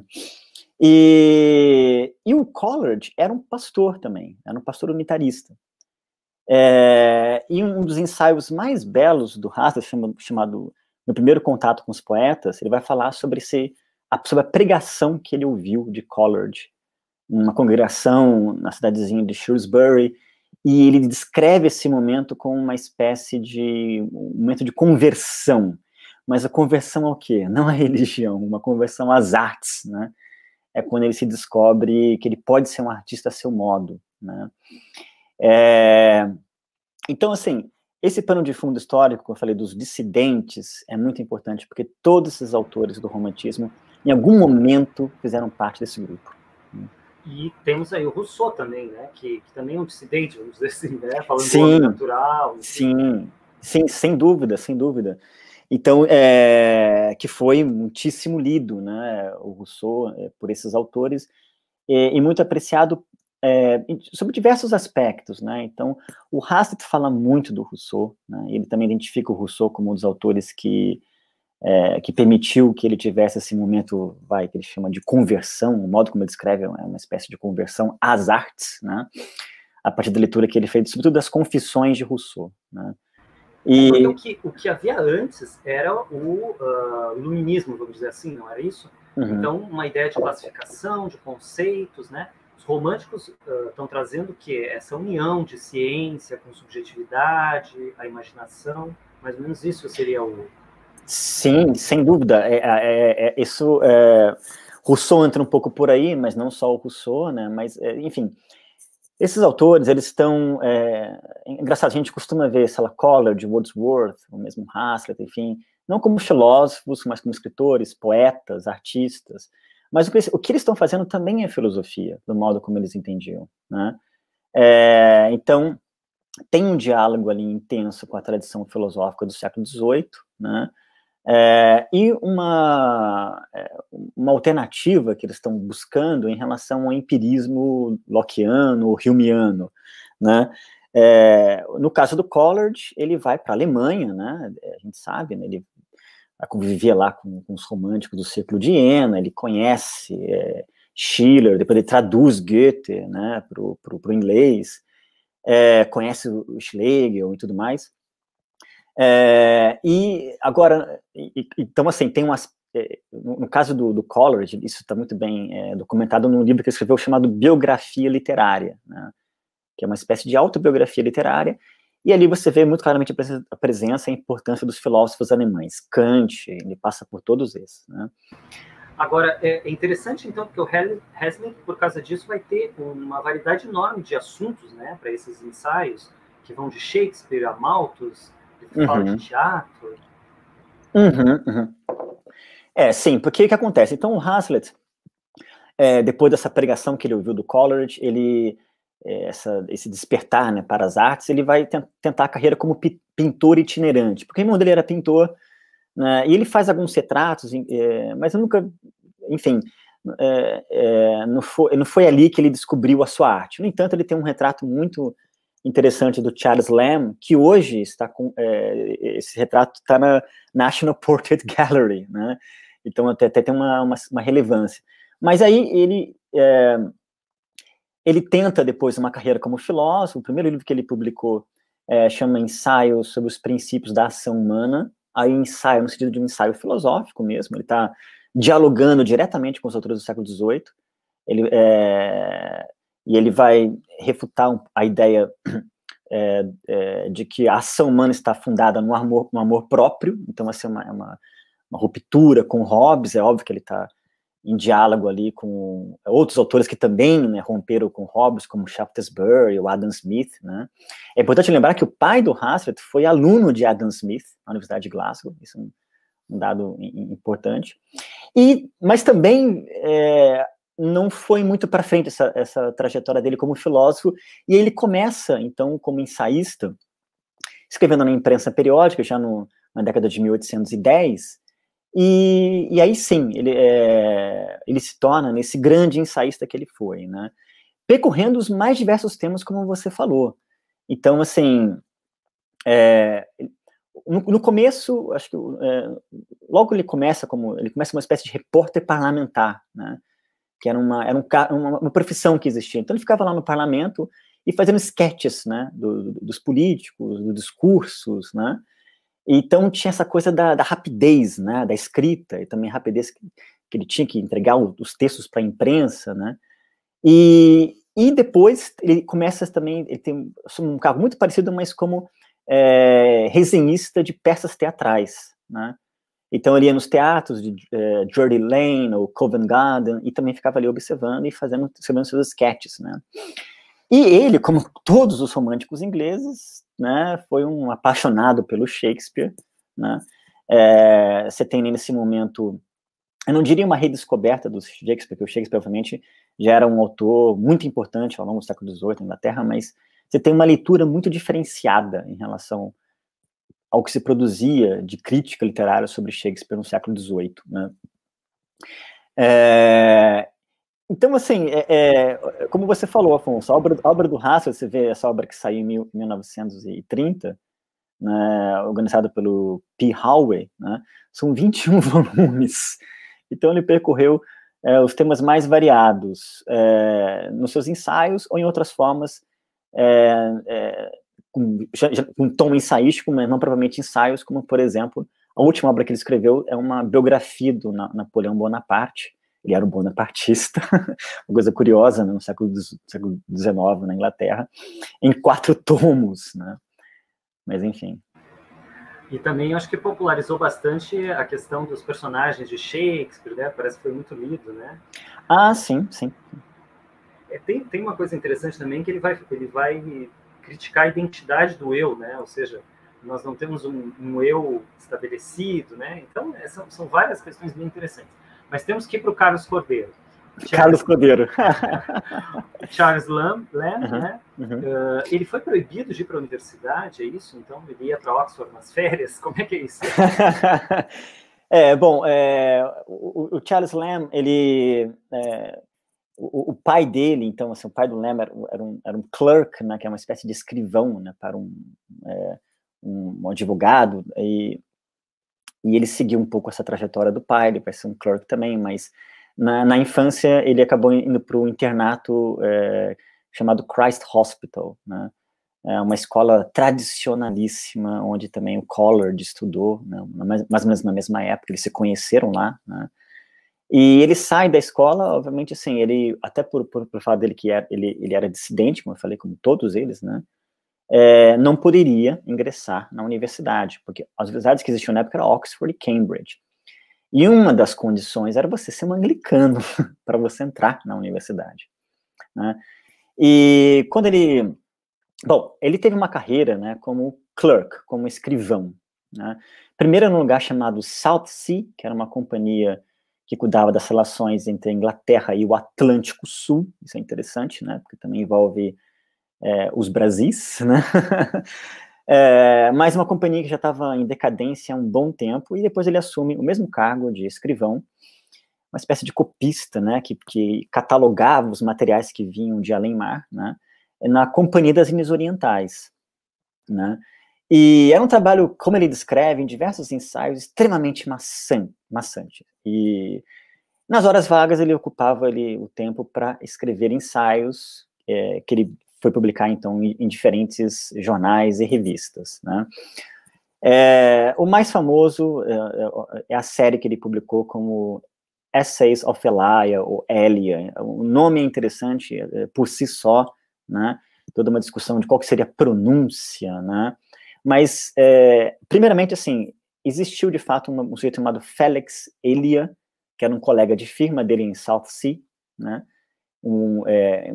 Speaker 2: E o Coleridge era um pastor também, era um pastor unitarista. E um dos ensaios mais belos do Hazlitt, chamado Meu Primeiro Contato com os Poetas, ele vai falar sobre a pregação que ele ouviu de Coleridge, numa congregação na cidadezinha de Shrewsbury, e ele descreve esse momento como uma espécie de um momento de conversão. Mas a conversão ao quê? Não à religião, uma conversão às artes, né? É quando ele se descobre que ele pode ser um artista a seu modo, né? Então, assim, esse pano de fundo histórico, como eu falei, dos dissidentes, é muito importante, porque todos esses autores do romantismo, em algum momento, fizeram parte desse grupo.
Speaker 1: E temos aí o Rousseau também, né? Que também é um dissidente, vamos dizer assim, né? Falando do homem natural.
Speaker 2: Sim, sem dúvida, sem dúvida. Então, que foi muitíssimo lido, né, o Rousseau, por esses autores, e muito apreciado sobre diversos aspectos, né? Então, o Hazlitt fala muito do Rousseau, né? Ele também identifica o Rousseau como um dos autores que permitiu que ele tivesse esse momento, que ele chama de conversão, o modo como ele escreve é uma espécie de conversão às artes, né? A partir da leitura que ele fez, sobretudo das Confissões de Rousseau, né?
Speaker 1: Porque o que havia antes era o iluminismo, vamos dizer assim, não era isso? Uhum. Então, uma ideia de classificação, de conceitos, né? Os românticos estão trazendo o quê? Essa união de ciência com subjetividade, a imaginação, mais ou menos isso seria o...
Speaker 2: Sim, sem dúvida. Isso, Rousseau entra um pouco por aí, mas não só o Rousseau, né? Mas, enfim... Esses autores, eles estão... engraçado, a gente costuma ver, sei lá, Coleridge, Wordsworth, ou mesmo Hazlitt, enfim, não como filósofos, mas como escritores, poetas, artistas. Mas o que eles estão fazendo também é filosofia, do modo como eles entendiam, né? Então, tem um diálogo ali intenso com a tradição filosófica do século XVIII, né? E uma alternativa que eles estão buscando em relação ao empirismo lockeano ou humeano, né? No caso do Coleridge, ele vai para a Alemanha, né? A gente sabe, né? Ele convivia lá com os românticos do Círculo de Iena, ele conhece Schiller, depois ele traduz Goethe, né, para o inglês, conhece o Schlegel e tudo mais. E agora, então assim, tem no caso do Coleridge, isso está muito bem documentado num livro que ele escreveu chamado Biografia Literária, né, que é uma espécie de autobiografia literária, e ali você vê muito claramente a presença e a importância dos filósofos alemães. Kant, ele passa por todos esses, né.
Speaker 1: Agora, é interessante, então, porque o Hazlitt, por causa disso, vai ter uma variedade enorme de assuntos, né, para esses ensaios, que vão de Shakespeare a Malthus, ele fala de teatro.
Speaker 2: Sim, porque o que acontece? Então, o Hazlitt, depois dessa pregação que ele ouviu do Coleridge, esse despertar, né, para as artes, ele vai tentar a carreira como pintor itinerante, porque o irmão dele era pintor, né, e ele faz alguns retratos, mas nunca, enfim, não foi ali que ele descobriu a sua arte. No entanto, ele tem um retrato muito interessante do Charles Lamb, que hoje está esse retrato está na National Portrait Gallery, né? Então até tem uma relevância. Mas aí ele tenta depois uma carreira como filósofo. O primeiro livro que ele publicou chama Ensaios sobre os Princípios da Ação Humana. Aí ensaio no sentido de um ensaio filosófico mesmo. Ele está dialogando diretamente com os autores do século XVIII. E ele vai refutar a ideia de que a ação humana está fundada no amor próprio. Então, essa é uma ruptura com Hobbes. É óbvio que ele está em diálogo ali com outros autores que também, né, romperam com Hobbes, como Shaftesbury, o Adam Smith, né. É importante lembrar que o pai do Hazlitt foi aluno de Adam Smith na Universidade de Glasgow. Isso é um dado importante. Mas também não foi muito para frente essa trajetória dele como filósofo, e ele começa, então, como ensaísta, escrevendo na imprensa periódica, já na década de 1810, e aí sim, ele se torna nesse grande ensaísta que ele foi, né, percorrendo os mais diversos temas, como você falou. Então, assim, no começo, acho que logo ele começa uma espécie de repórter parlamentar, né, que era uma profissão que existia. Então ele ficava lá no parlamento e fazendo sketches, né, dos políticos, dos discursos, né. Então tinha essa coisa da rapidez, né, da escrita, e também a rapidez que ele tinha que entregar os textos para a imprensa, né. E depois ele começa também, ele tem um cargo muito parecido, mas como resenhista de peças teatrais, né. Então ele ia nos teatros de Drury Lane ou Covent Garden e também ficava ali observando e fazendo seus sketches, né. E ele, como todos os românticos ingleses, né, foi um apaixonado pelo Shakespeare, né. Você tem nesse momento, eu não diria uma redescoberta do Shakespeare, porque o Shakespeare, obviamente, já era um autor muito importante ao longo do século XVIII na Inglaterra, mas você tem uma leitura muito diferenciada em relação ao que se produzia de crítica literária sobre Shakespeare no século XVIII, né. Então, assim, como você falou, Afonso, a obra do Hazlitt, você vê essa obra que saiu em 1930, né, organizada pelo P. Howey, né, são 21 volumes. Então ele percorreu os temas mais variados nos seus ensaios ou em outras formas, com um tom ensaístico, mas não propriamente ensaios, como, por exemplo, a última obra que ele escreveu é uma biografia do Napoleão Bonaparte. Ele era um bonapartista, uma coisa curiosa, né, no século XIX, na Inglaterra, em 4 tomos, né? Mas, enfim.
Speaker 1: E também acho que popularizou bastante a questão dos personagens de Shakespeare, né? Parece que foi muito lido, né?
Speaker 2: Ah, sim, sim.
Speaker 1: Tem uma coisa interessante também, que ele vai criticar a identidade do eu, né? Ou seja, nós não temos um eu estabelecido, né? Então, são várias questões bem interessantes. Mas temos que ir para o Carlos Cordeiro.
Speaker 2: Carlos Cordeiro.
Speaker 1: Charles Lamb, né? Ele foi proibido de ir para a universidade, é isso? Então, ele ia para Oxford nas férias? Como é que é isso?
Speaker 2: O Charles Lamb, o pai dele, então, assim, o pai do Lamb era um clerk, né, que é uma espécie de escrivão, né, para um advogado, e ele seguiu um pouco essa trajetória do pai, ele vai ser um clerk também, mas na infância ele acabou indo para o internato chamado Christ Hospital, né, uma escola tradicionalíssima, onde também o Coleridge estudou, né, mais ou menos na mesma época, eles se conheceram lá, né. E ele sai da escola, obviamente, assim, ele, até por fato dele que ele era dissidente, como eu falei, como todos eles, né, não poderia ingressar na universidade, porque as universidades que existiam na época eram Oxford e Cambridge. E uma das condições era você ser um anglicano para você entrar na universidade, né? E quando ele... Bom, ele teve uma carreira, né, como clerk, como escrivão, né? Primeiro num lugar chamado Southsea, que era uma companhia que cuidava das relações entre a Inglaterra e o Atlântico Sul. Isso é interessante, né, porque também envolve os Brasis, né? Mas uma companhia que já estava em decadência há um bom tempo, e depois ele assume o mesmo cargo de escrivão, uma espécie de copista, né, que catalogava os materiais que vinham de além-mar, né, na Companhia das Índias Orientais, né. E era um trabalho, como ele descreve, em diversos ensaios, extremamente maçante. E nas horas vagas ele ocupava o tempo para escrever ensaios que ele foi publicar, então, em diferentes jornais e revistas, né. O mais famoso é a série que ele publicou como Essays of Elia, ou Elia. O nome é interessante por si só, né? Toda uma discussão de qual que seria a pronúncia, né? Mas, primeiramente, assim, existiu, de fato, um sujeito chamado Felix Elia, que era um colega de firma dele em Southsea, né? Um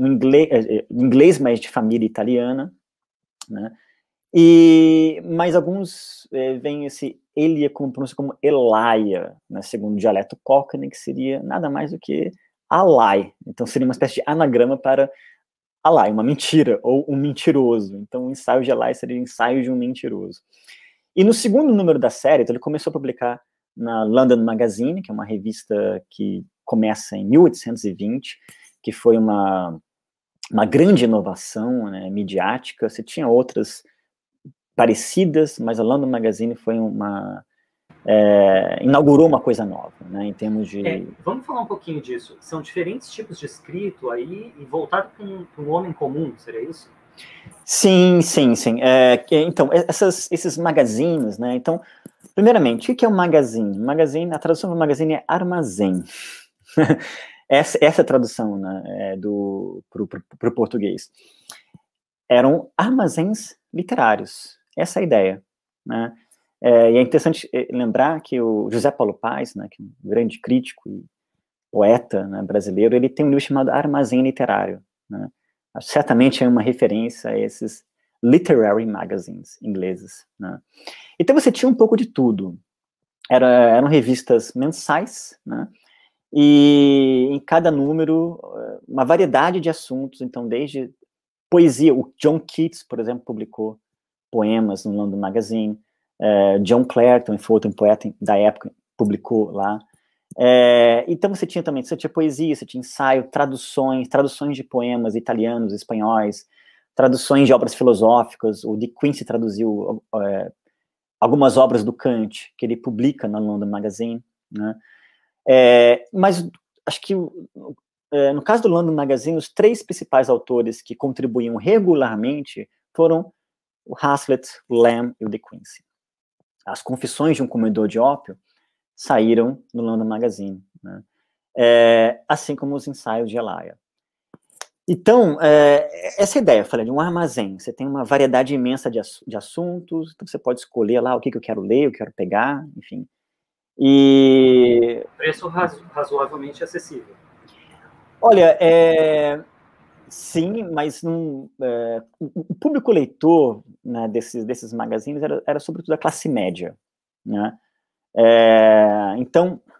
Speaker 2: inglês, mas de família italiana, né? Mas alguns veem esse Elia como pronúncia como Elia, né, segundo o dialeto Cockney, que seria nada mais do que Alai. Então seria uma espécie de anagrama para Alai, uma mentira, ou um mentiroso. Então o ensaio de Alai seria o ensaio de um mentiroso. E no segundo número da série, então, ele começou a publicar na London Magazine, que é uma revista que começa em 1820, que foi uma grande inovação, né, midiática. Você tinha outras parecidas, mas a London Magazine foi inaugurou uma coisa nova, né, em termos de...
Speaker 1: Vamos falar um pouquinho disso. São diferentes tipos de escrito aí, e voltado para um homem comum, seria isso?
Speaker 2: Sim. Então, esses magazines, né, então, primeiramente, o que é um magazine? A tradução do magazine é armazém. essa é a tradução, né, para o português. Eram armazéns literários. Essa é a ideia, né? E é interessante lembrar que o José Paulo Paes, né, que é um grande crítico e poeta, né, brasileiro, ele tem um livro chamado Armazém Literário, né? Certamente é uma referência a esses literary magazines ingleses, né? Então você tinha um pouco de tudo. Eram revistas mensais, né? E em cada número uma variedade de assuntos, então desde poesia. O John Keats, por exemplo, publicou poemas no London Magazine. John Clareton, foi outro poeta da época, publicou lá. Então você tinha poesia, você tinha ensaio, traduções de poemas italianos, espanhóis, traduções de obras filosóficas. O De Quincey traduziu algumas obras do Kant, que ele publica na London Magazine, né? Mas acho que no caso do London Magazine, os 3 principais autores que contribuíam regularmente foram o Hazlitt, o Lamb e o De Quincey. As Confissões de um Comedor de Ópio saíram no London Magazine, né? Assim como os ensaios de Elia. Então, essa ideia, eu falei, de um armazém. Você tem uma variedade imensa de assuntos, então você pode escolher lá o que eu quero ler, eu quero pegar, enfim. E...
Speaker 1: Preço razoavelmente acessível.
Speaker 2: Olha, sim, mas o público leitor, né, desses magazines era sobretudo a classe média, né? Então,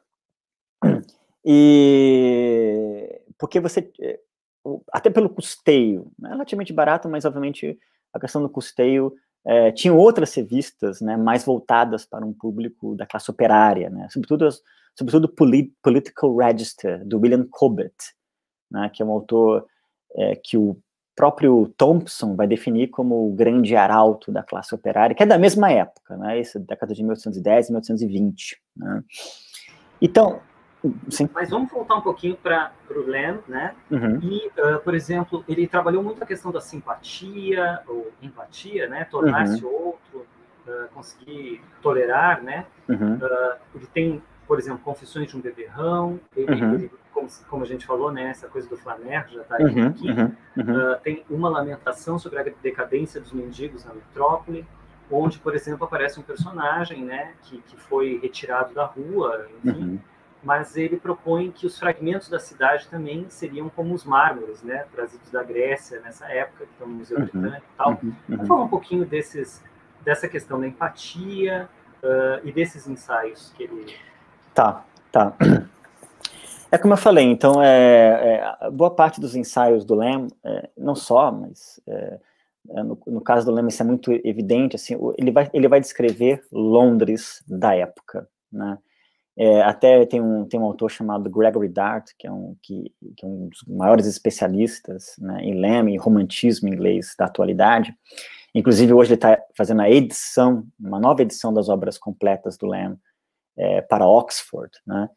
Speaker 2: porque você, até pelo custeio, né, relativamente barato, mas obviamente a questão do custeio, tinham outras revistas, né, mais voltadas para um público da classe operária, né, sobretudo o Political Register, do William Cobbett, né, que é um autor que o próprio Thompson vai definir como o grande arauto da classe operária, que é da mesma época, né, essa década de 1810 e 1820, né. Então, sim.
Speaker 1: Mas vamos voltar um pouquinho para o Lamb, né?
Speaker 2: Uhum.
Speaker 1: E, por exemplo, ele trabalhou muito a questão da simpatia ou empatia, né? Tornar-se outro, conseguir tolerar, né?
Speaker 2: Uhum.
Speaker 1: Ele tem, por exemplo, Confissões de um Beberrão. Ele como a gente falou, né? Essa coisa do Flaner já está aqui. Tem Uma Lamentação sobre a Decadência dos Mendigos na Metrópole. onde, por exemplo, aparece um personagem, né, que foi retirado da rua, enfim, mas ele propõe que os fragmentos da cidade também seriam como os mármores, né, trazidos da Grécia nessa época, que estão no Museu Britânico e tal. Vamos falar um pouquinho dessa questão da empatia e desses ensaios que ele...
Speaker 2: Tá. É como eu falei, então, boa parte dos ensaios do Lamb, não só, mas no caso do Lamb isso é muito evidente, assim, ele vai descrever Londres da época, né? Até tem um autor chamado Gregory Dart, que é um dos maiores especialistas, né, em Lamb, em romantismo inglês da atualidade. Inclusive, hoje ele está fazendo uma nova edição das obras completas do Lamb para Oxford, né?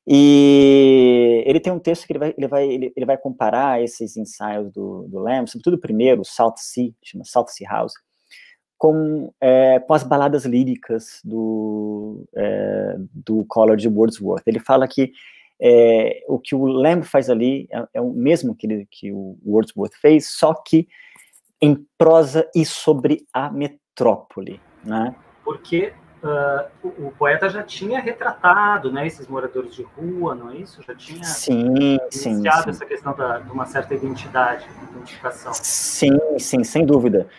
Speaker 2: E ele tem um texto que ele vai comparar esses ensaios do Lamb, sobretudo o primeiro, South Sea, chama South Sea House, com as baladas líricas do Collor de Wordsworth. Ele fala que o que o Lamb faz ali é o mesmo que o Wordsworth fez, só que em prosa e sobre a metrópole, né?
Speaker 1: Porque o poeta já tinha retratado, né, esses moradores de rua, não é isso? Já tinha iniciado essa questão de uma certa identificação.
Speaker 2: Sim, sem dúvida.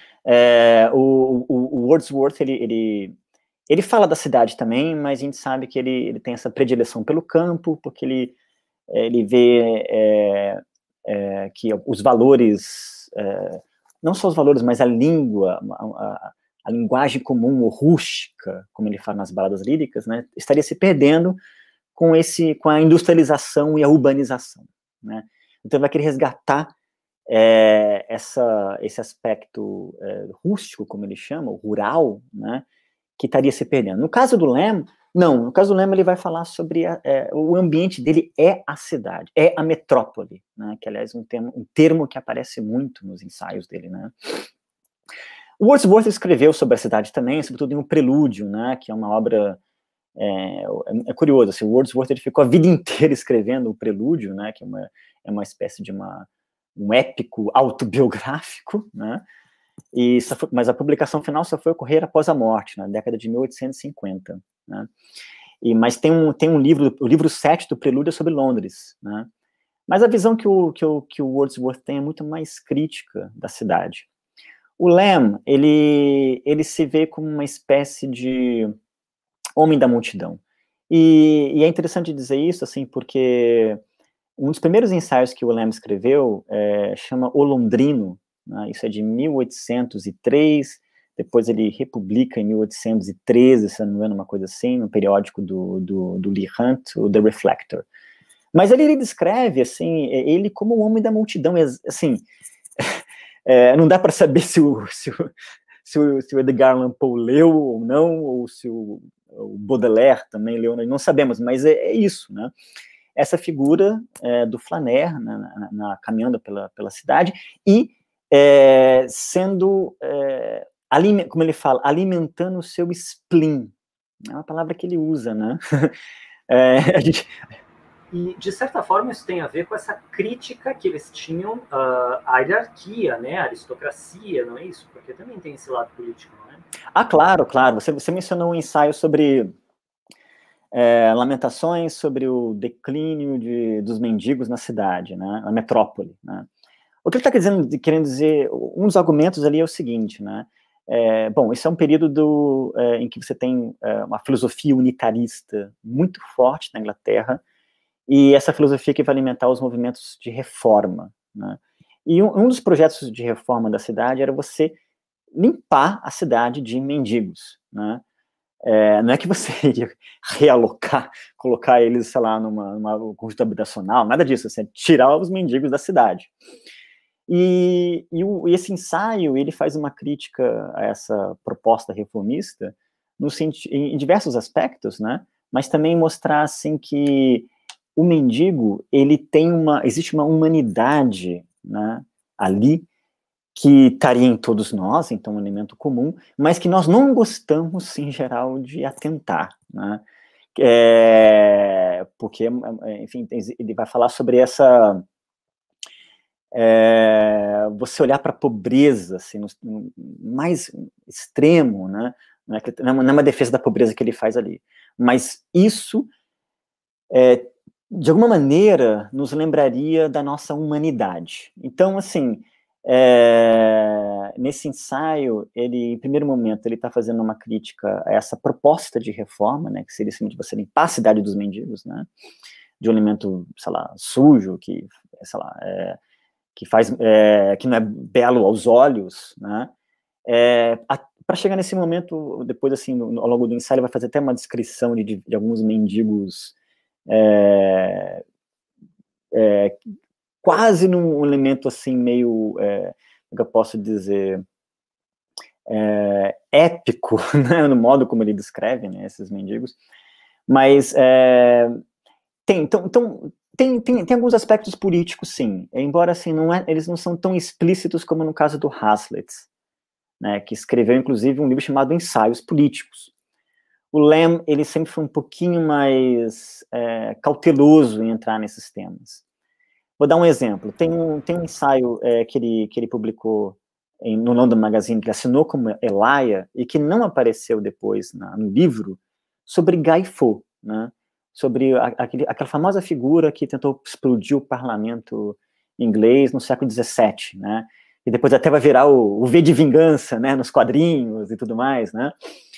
Speaker 2: O Wordsworth, ele fala da cidade também, mas a gente sabe que ele tem essa predileção pelo campo, porque ele vê que os valores, não só os valores, mas a língua, a linguagem comum ou rústica, como ele fala nas baladas líricas, né, estaria se perdendo com a industrialização e a urbanização, né? Então vai querer resgatar esse aspecto rústico, como ele chama, o rural, né, que estaria se perdendo. No caso do Lamb, não. No caso do Lamb, ele vai falar sobre o ambiente dele é a cidade, é a metrópole, né, que, aliás, um termo que aparece muito nos ensaios dele, né. O Wordsworth escreveu sobre a cidade também, sobretudo em Um Prelúdio, né, que é uma obra... É curioso, assim, o Wordsworth ele ficou a vida inteira escrevendo O Prelúdio, né, que é uma espécie de um épico autobiográfico, né, mas a publicação final só foi ocorrer após a morte, na década de 1850, né, mas tem um livro, o livro 7 do Prelúdio é sobre Londres, né, mas a visão que o Wordsworth tem é muito mais crítica da cidade. O Lamb, ele se vê como uma espécie de homem da multidão, e é interessante dizer isso, assim, porque um dos primeiros ensaios que o Lamb escreveu chama O Londrino, né, isso é de 1803, depois ele republica em 1813, se não me engano, uma coisa assim, no periódico do Leigh Hunt, o The Reflector. Mas ele descreve, assim, ele como um homem da multidão, assim, não dá para saber se o Edgar Allan Poe leu ou não, ou se o Baudelaire também leu, não sabemos, mas é isso, né? Essa figura do Flaner caminhando pela cidade e sendo, como ele fala, alimentando o seu spleen. É uma palavra que ele usa, né? A gente...
Speaker 1: E, de certa forma, isso tem a ver com essa crítica que eles tinham à hierarquia, né, à aristocracia, não é isso? Porque também tem esse lado político, não é?
Speaker 2: Ah, claro. Você mencionou um ensaio sobre lamentações sobre o declínio dos mendigos na cidade, né, na metrópole, né? O que ele está querendo dizer, um dos argumentos ali é o seguinte, né, bom, esse é um período em que você tem uma filosofia unitarista muito forte na Inglaterra, e essa filosofia que vai alimentar os movimentos de reforma, né? E um dos projetos de reforma da cidade era você limpar a cidade de mendigos, né? Não é que você iria realocar, colocar eles, sei lá, numa conjunto habitacional, nada disso, assim, tirar os mendigos da cidade. E esse ensaio, ele faz uma crítica a essa proposta reformista em diversos aspectos, né? Mas também mostrar, assim, que o mendigo, existe uma humanidade, né, ali, que estaria em todos nós, então um elemento comum, mas que nós não gostamos, em geral, de atentar, né, porque, enfim, ele vai falar sobre você olhar para a pobreza, assim, no mais extremo, né? Não é uma defesa da pobreza que ele faz ali, mas isso, de alguma maneira, nos lembraria da nossa humanidade. Então, assim, nesse ensaio, ele, em primeiro momento, ele está fazendo uma crítica a essa proposta de reforma, né, que seria assim, de você limpar a cidade dos mendigos, né, de um elemento, sei lá, sujo, que, sei lá, que não é belo aos olhos, né, para chegar nesse momento, depois, assim, ao longo do ensaio, ele vai fazer até uma descrição de alguns mendigos quase num elemento, assim, meio, como eu posso dizer, épico, né, no modo como ele descreve, né, esses mendigos, mas tem alguns aspectos políticos, sim, embora, assim, eles não são tão explícitos como no caso do Hazlitt, né, que escreveu, inclusive, um livro chamado Ensaios Políticos. O Lamb, ele sempre foi um pouquinho mais cauteloso em entrar nesses temas. Vou dar um exemplo. Tem um ensaio que ele publicou no London Magazine, que assinou como Elia, e que não apareceu depois no livro, sobre Guy Fawkes, né? Sobre aquela famosa figura que tentou explodir o parlamento inglês no século XVII, né? E depois até vai virar o V de Vingança, né? Nos quadrinhos e tudo mais, né?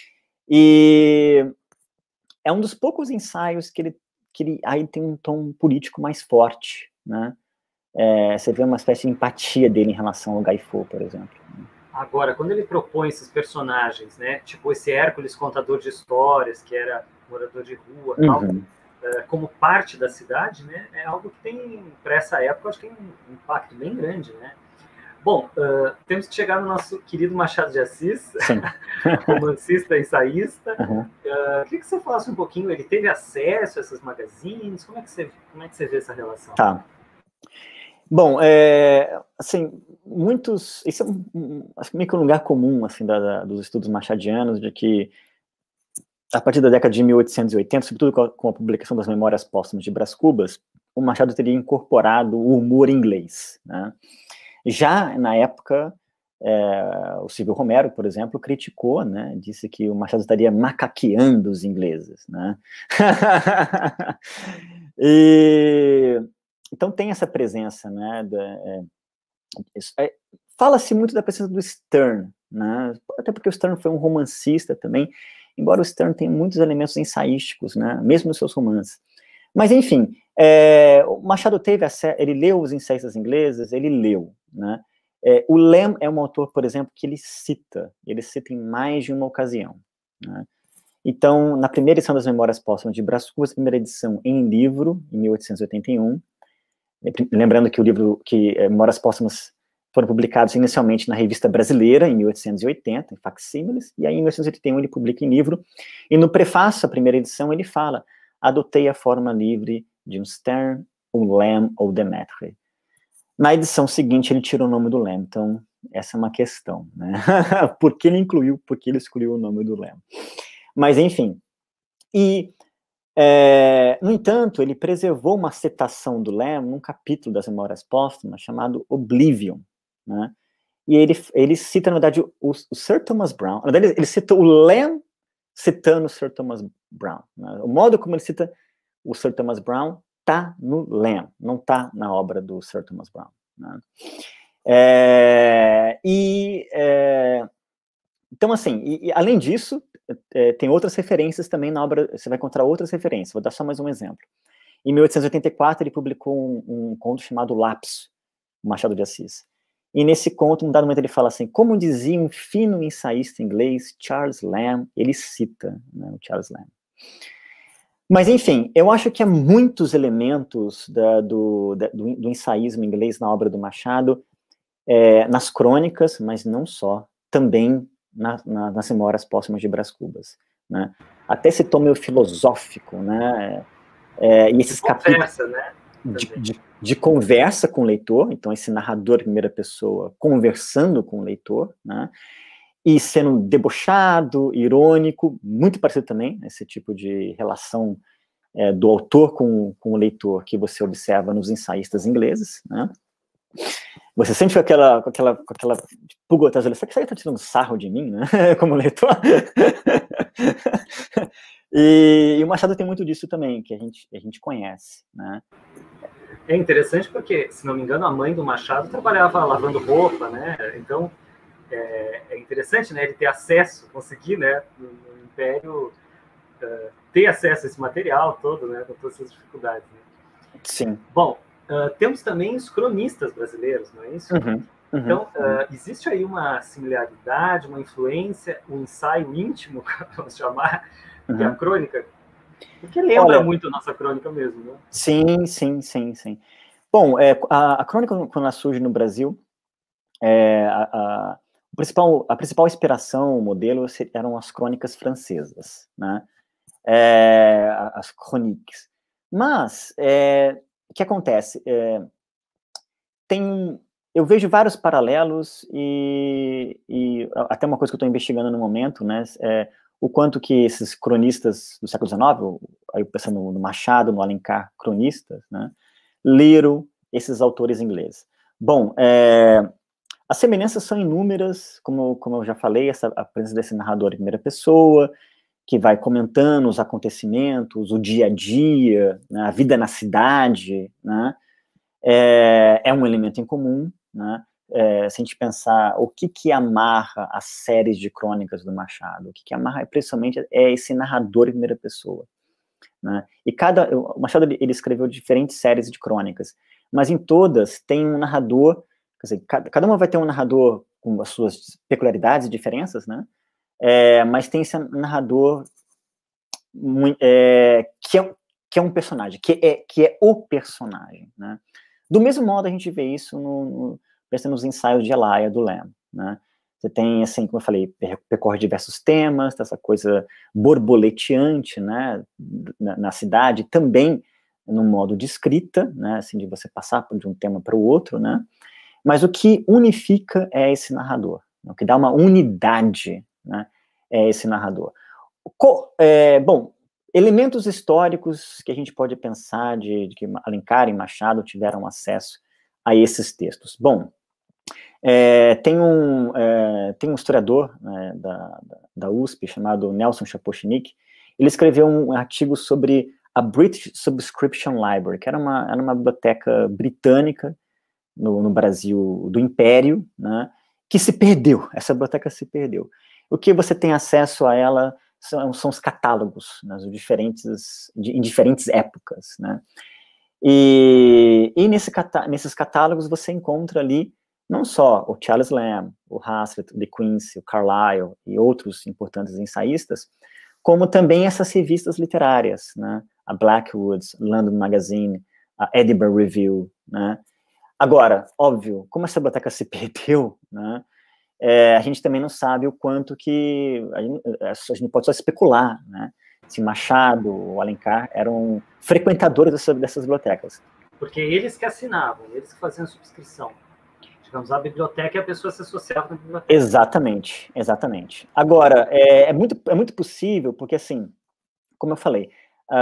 Speaker 2: E é um dos poucos ensaios que ele aí tem um tom político mais forte, né? Você vê uma espécie de empatia dele em relação ao Guy Fawkes, por exemplo.
Speaker 1: Agora, quando ele propõe esses personagens, né, tipo esse Hércules contador de histórias, que era morador de rua, tal, como parte da cidade, né, é algo que tem, para essa época, acho que tem um impacto bem grande, né? Bom, temos que chegar no nosso querido Machado de Assis, romancista, ensaísta. Queria que você falasse um pouquinho, ele teve acesso a essas magazines? Como é que você vê essa relação?
Speaker 2: Tá. Bom, assim, isso é meio que um lugar comum, assim, dos estudos machadianos, de que, a partir da década de 1880, sobretudo com a publicação das Memórias Póstumas de Brás Cubas, o Machado teria incorporado o humor inglês, né? Já na época, o Silvio Romero, por exemplo, criticou, né, disse que o Machado estaria macaqueando os ingleses, né? Então tem essa presença, né? Fala-se muito da presença do Sterne, né? Até porque o Sterne foi um romancista também, embora o Sterne tenha muitos elementos ensaísticos, né? Mesmo nos seus romances. Mas, enfim, o Machado teve acesso, ele leu os ensaístas ingleses, ele leu, né? O Lamb é um autor, por exemplo, que ele cita em mais de uma ocasião, né? Então, na primeira edição das Memórias Póstumas de Brás Cubas, primeira edição em livro, em 1881, lembrando que Memórias Póstumas foram publicados inicialmente na Revista Brasileira, em 1880, em facsímiles, e aí em 1881 ele publica em livro, e no prefácio à primeira edição ele fala: adotei a forma livre de um Sterne, um Lamb ou Demetre. Na edição seguinte ele tira o nome do Lamb, então essa é uma questão, né? Por que ele escolheu o nome do Lamb? Mas enfim, no entanto, ele preservou uma citação do Lamb num capítulo das Memórias Póstumas chamado Oblivion, né? E ele cita, na verdade, o Sir Thomas Browne. Na verdade, ele cita o Lamb citando o Sir Thomas Browne, né? O modo como ele cita o Sir Thomas Browne está no Lamb, não está na obra do Sir Thomas Browne, né? Então, assim, além disso, tem outras referências também na obra, você vai encontrar outras referências, vou dar só mais um exemplo. Em 1884, ele publicou um conto chamado Lapso, Machado de Assis. E nesse conto, num dado momento, ele fala assim: como dizia um fino ensaísta inglês, Charles Lamb, ele cita, né, o Charles Lamb. Mas, enfim, eu acho que há muitos elementos do ensaísmo inglês na obra do Machado, nas crônicas, mas não só, também nas Memórias Póstumas de Brás Cubas, né? Até esse tom meio filosófico, né? E esses capítulos
Speaker 1: né?
Speaker 2: de conversa com o leitor, então esse narrador em primeira pessoa conversando com o leitor, né? E sendo debochado, irônico, muito parecido também, esse tipo de relação do autor com o leitor que você observa nos ensaístas ingleses, né? Você sempre com aquela pulga atrás da orelha, será que você está tirando sarro de mim, né? Como leitor? E o Machado tem muito disso também, que a gente conhece, né?
Speaker 1: É interessante porque, se não me engano, a mãe do Machado trabalhava lavando roupa, né? Então, é interessante, né, ele ter acesso, conseguir, né, no Império, ter acesso a esse material todo, né, com todas essas dificuldades. Né?
Speaker 2: Sim.
Speaker 1: Bom, temos também os cronistas brasileiros, não é isso? Então, existe aí uma similaridade, uma influência, um ensaio íntimo, vamos chamar, que é a crônica, porque lembra muito a nossa crônica mesmo, né?
Speaker 2: Sim, sim, sim, sim. Bom, a crônica, quando ela surge no Brasil, a principal inspiração, o modelo, eram as crônicas francesas, né? As chroniques. Mas, o que acontece? Eu vejo vários paralelos e até uma coisa que eu estou investigando no momento, né? O quanto que esses cronistas do século XIX, aí pensando no Machado, no Alencar, cronistas, né? Leram esses autores ingleses. Bom, as semelhanças são inúmeras, como eu já falei, a presença desse narrador em primeira pessoa, que vai comentando os acontecimentos, o dia a dia, né, a vida na cidade, né, é um elemento em comum, né, se a gente pensar o que amarra as séries de crônicas do Machado, o que amarra, principalmente, é esse narrador em primeira pessoa. Né, e o Machado ele escreveu diferentes séries de crônicas, mas em todas tem um narrador, quer dizer, cada uma vai ter um narrador com as suas peculiaridades e diferenças, né, mas tem esse narrador que é um personagem, que é o personagem, né? Do mesmo modo a gente vê isso pensando nos ensaios de Elia, do Lamb, né? Você tem, assim, como eu falei, percorre diversos temas, essa coisa borboleteante, né, na cidade, também no modo de escrita, né, assim, de você passar de um tema para o outro, né? Mas o que unifica é esse narrador, o que dá uma unidade, né, é esse narrador. Bom, elementos históricos que a gente pode pensar de que Alencar e Machado tiveram acesso a esses textos. Bom, tem um historiador, né, da USP chamado Nelson Chapochnik. Ele escreveu um artigo sobre a British Subscription Library, que era uma biblioteca britânica no Brasil do Império, né, que se perdeu. Essa biblioteca se perdeu. O que você tem acesso a ela são os catálogos, né, em diferentes épocas, né? E nesses catálogos você encontra ali não só o Charles Lamb, o Hazlitt, o De Quincey, o Carlyle e outros importantes ensaístas, como também essas revistas literárias, né? A Blackwood's, London Magazine, a Edinburgh Review, né? Agora, óbvio, como essa biblioteca se perdeu, né, a gente também não sabe o quanto que a gente pode só especular, né, se Machado ou Alencar eram frequentadores dessas bibliotecas.
Speaker 1: Porque eles que assinavam, eles que faziam a subscrição. Digamos, a biblioteca e a pessoa se associava com a biblioteca.
Speaker 2: Exatamente, exatamente. Agora, é muito possível, porque assim, como eu falei,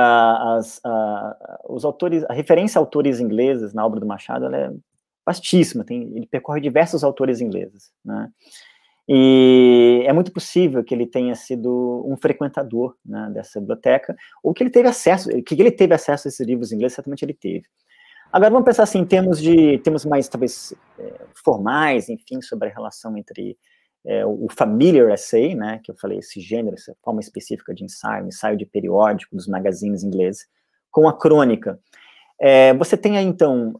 Speaker 2: os autores, a referência a autores ingleses na obra do Machado, ela é vastíssima, ele percorre diversos autores ingleses, né? E é muito possível que ele tenha sido um frequentador, né, dessa biblioteca, ou que ele teve acesso a esses livros ingleses, certamente ele teve. Agora vamos pensar assim, em termos mais, talvez, formais, enfim, sobre a relação entre o familiar essay, né, que eu falei, esse gênero, essa forma específica de ensaio de periódico dos magazines ingleses, com a crônica. Você tem aí, então,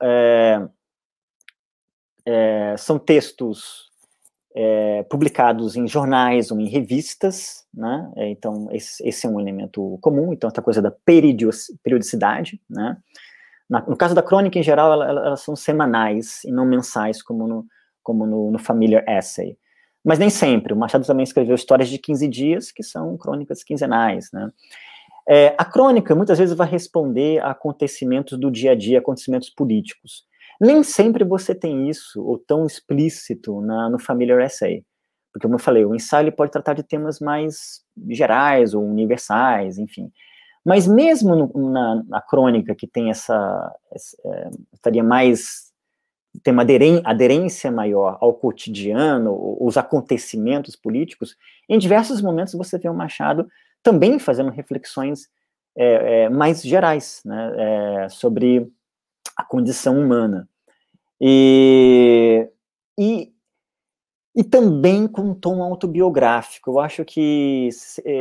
Speaker 2: são textos publicados em jornais ou em revistas, né, então esse é um elemento comum, então essa coisa da periodicidade, né. No caso da crônica, em geral, elas são semanais e não mensais, como no familiar essay. Mas nem sempre. O Machado também escreveu histórias de 15 dias, que são crônicas quinzenais, né? A crônica, muitas vezes, vai responder a acontecimentos do dia a dia, acontecimentos políticos. Nem sempre você tem isso, ou tão explícito, no familiar essay. Porque, como eu falei, o ensaio ele pode tratar de temas mais gerais ou universais, enfim. Mas mesmo na crônica, que tem estaria mais tem uma aderência maior ao cotidiano, os acontecimentos políticos, em diversos momentos você vê o Machado também fazendo reflexões mais gerais, né, sobre a condição humana. E também com um tom autobiográfico. Eu acho que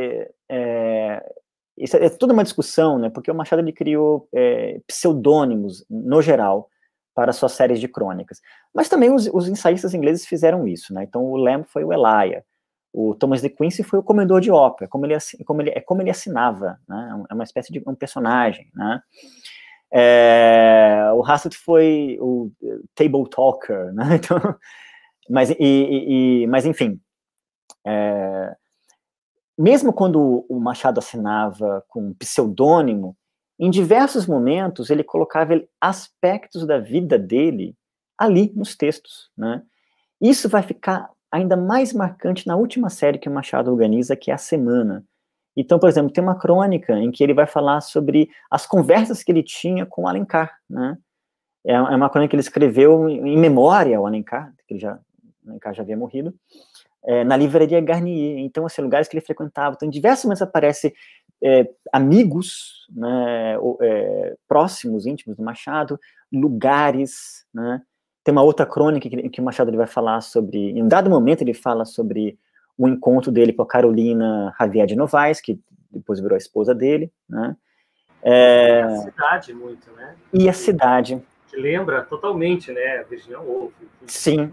Speaker 2: isso é toda uma discussão, né, porque o Machado ele criou pseudônimos, no geral, para suas séries de crônicas. Mas também os ensaístas ingleses fizeram isso, né? Então o Lamb foi o Elia, o Thomas de Quincey foi o comendador de ópera, como ele assinava, né? É uma espécie de um personagem, né? O Hazlitt foi o table talker, né? Então, mas enfim, mesmo quando o Machado assinava com um pseudônimo, em diversos momentos ele colocava aspectos da vida dele ali nos textos, né? Isso vai ficar ainda mais marcante na última série que o Machado organiza, que é a Semana. Então, por exemplo, tem uma crônica em que ele vai falar sobre as conversas que ele tinha com o Alencar, né? É uma crônica que ele escreveu em memória ao Alencar, que o Alencar já havia morrido, na livraria Garnier. Então, assim, lugares que ele frequentava. Então, em diversos momentos aparece amigos, né, próximos, íntimos do Machado, lugares, né? Tem uma outra crônica que o Machado ele vai falar sobre, em um dado momento ele fala sobre o encontro dele com a Carolina Javier de Novaes, que depois virou a esposa dele, né?
Speaker 1: E a cidade muito, né?
Speaker 2: E a cidade.
Speaker 1: Que lembra totalmente, né, a Virginia Woolf.
Speaker 2: Sim.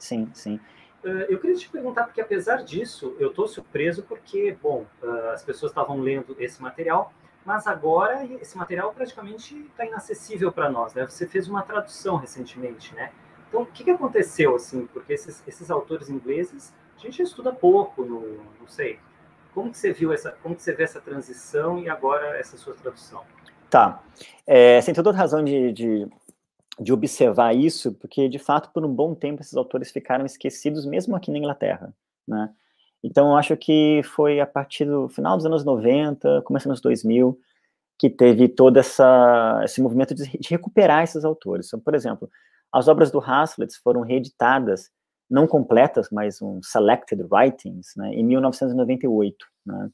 Speaker 1: Eu queria te perguntar, porque apesar disso, eu estou surpreso porque, bom, as pessoas estavam lendo esse material, mas agora esse material praticamente está inacessível para nós, né? Você fez uma tradução recentemente, né? Então, o que aconteceu, assim? Porque esses autores ingleses, a gente estuda pouco, não sei. Como que você viu como que você vê essa transição e agora essa sua tradução?
Speaker 2: Tá. Você tem toda a razão de observar isso, porque, de fato, por um bom tempo, esses autores ficaram esquecidos, mesmo aqui na Inglaterra, né? Então, eu acho que foi a partir do final dos anos 90, começo dos anos 2000, que teve todo esse movimento de recuperar esses autores. Então, por exemplo, as obras do Hazlitt foram reeditadas, não completas, mas um Selected Writings, né, em 1998, né?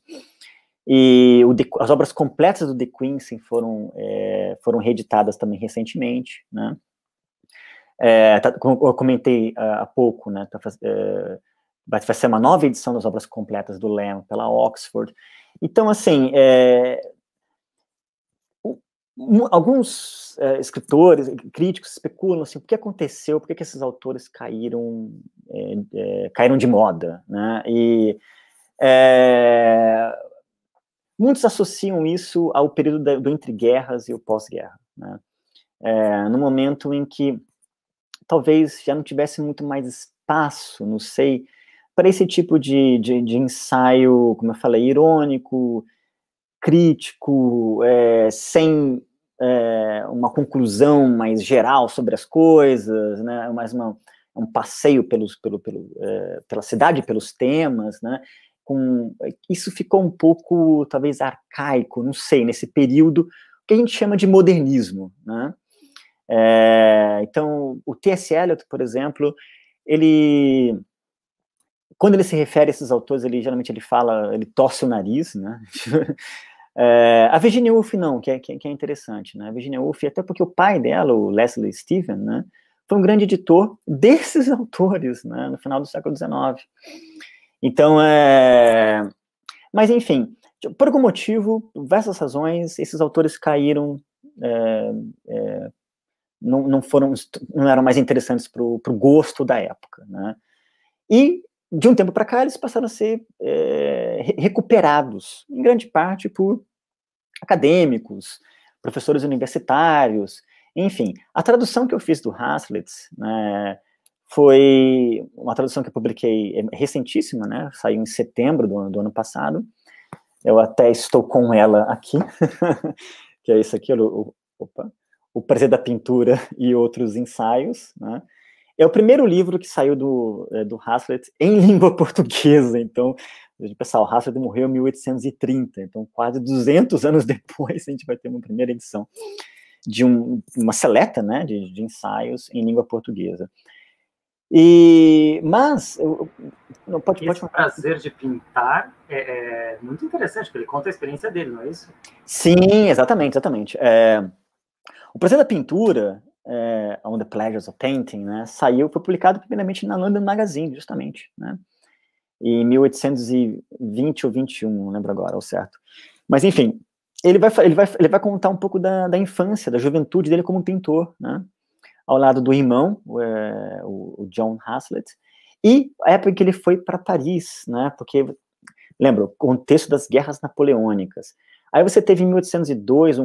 Speaker 2: E as obras completas do De Quincey foram reeditadas também recentemente, né? Como eu comentei há pouco, né? Vai ser uma nova edição das obras completas do Lamb pela Oxford. Então, assim, alguns escritores, críticos especulam assim, o que aconteceu, por que esses autores caíram de moda, né? E muitos associam isso ao período do entreguerras e o pós-guerra, né? No momento em que talvez já não tivesse muito mais espaço, não sei, para esse tipo de ensaio, como eu falei, irônico, crítico, sem uma conclusão mais geral sobre as coisas, né? Mais um passeio pela cidade, pelos temas, né? Isso ficou um pouco, talvez, arcaico, não sei, nesse período que a gente chama de modernismo, né? Então, o T.S. Eliot, por exemplo, quando ele se refere a esses autores, geralmente ele torce o nariz, né? A Virginia Woolf não, que é interessante, né? A Virginia Woolf, até porque o pai dela, o Leslie Stephen, né, foi um grande editor desses autores, né, no final do século XIX. Então, mas enfim, por algum motivo, diversas razões, esses autores caíram, não eram mais interessantes para o gosto da época, né? E de um tempo para cá eles passaram a ser recuperados, em grande parte por acadêmicos, professores universitários, enfim. A tradução que eu fiz do Hazlitt, né, foi uma tradução que eu publiquei recentíssima, né, saiu em setembro do ano passado. Eu até estou com ela aqui, que é isso aqui, o Prazer da Pintura e Outros Ensaios, né? É o primeiro livro que saiu do Hazlitt em língua portuguesa. Então, pessoal, o Hazlitt morreu em 1830, então quase 200 anos depois a gente vai ter uma primeira edição. de uma seleta, né, de ensaios em língua portuguesa. Mas,
Speaker 1: Esse prazer de pintar é muito interessante, porque ele conta a experiência dele, não é isso?
Speaker 2: Sim, exatamente. O Prazer da Pintura, On the Pleasures of Painting, né, foi publicado primeiramente na London Magazine, justamente, né, em 1820 ou 21, não lembro agora ao certo. Mas, enfim, ele vai contar um pouco da infância, da juventude dele como pintor, né, ao lado do irmão, o John Hazlitt, e a época em que ele foi para Paris, né, porque, lembra, o contexto das guerras napoleônicas. Aí você teve em 1802,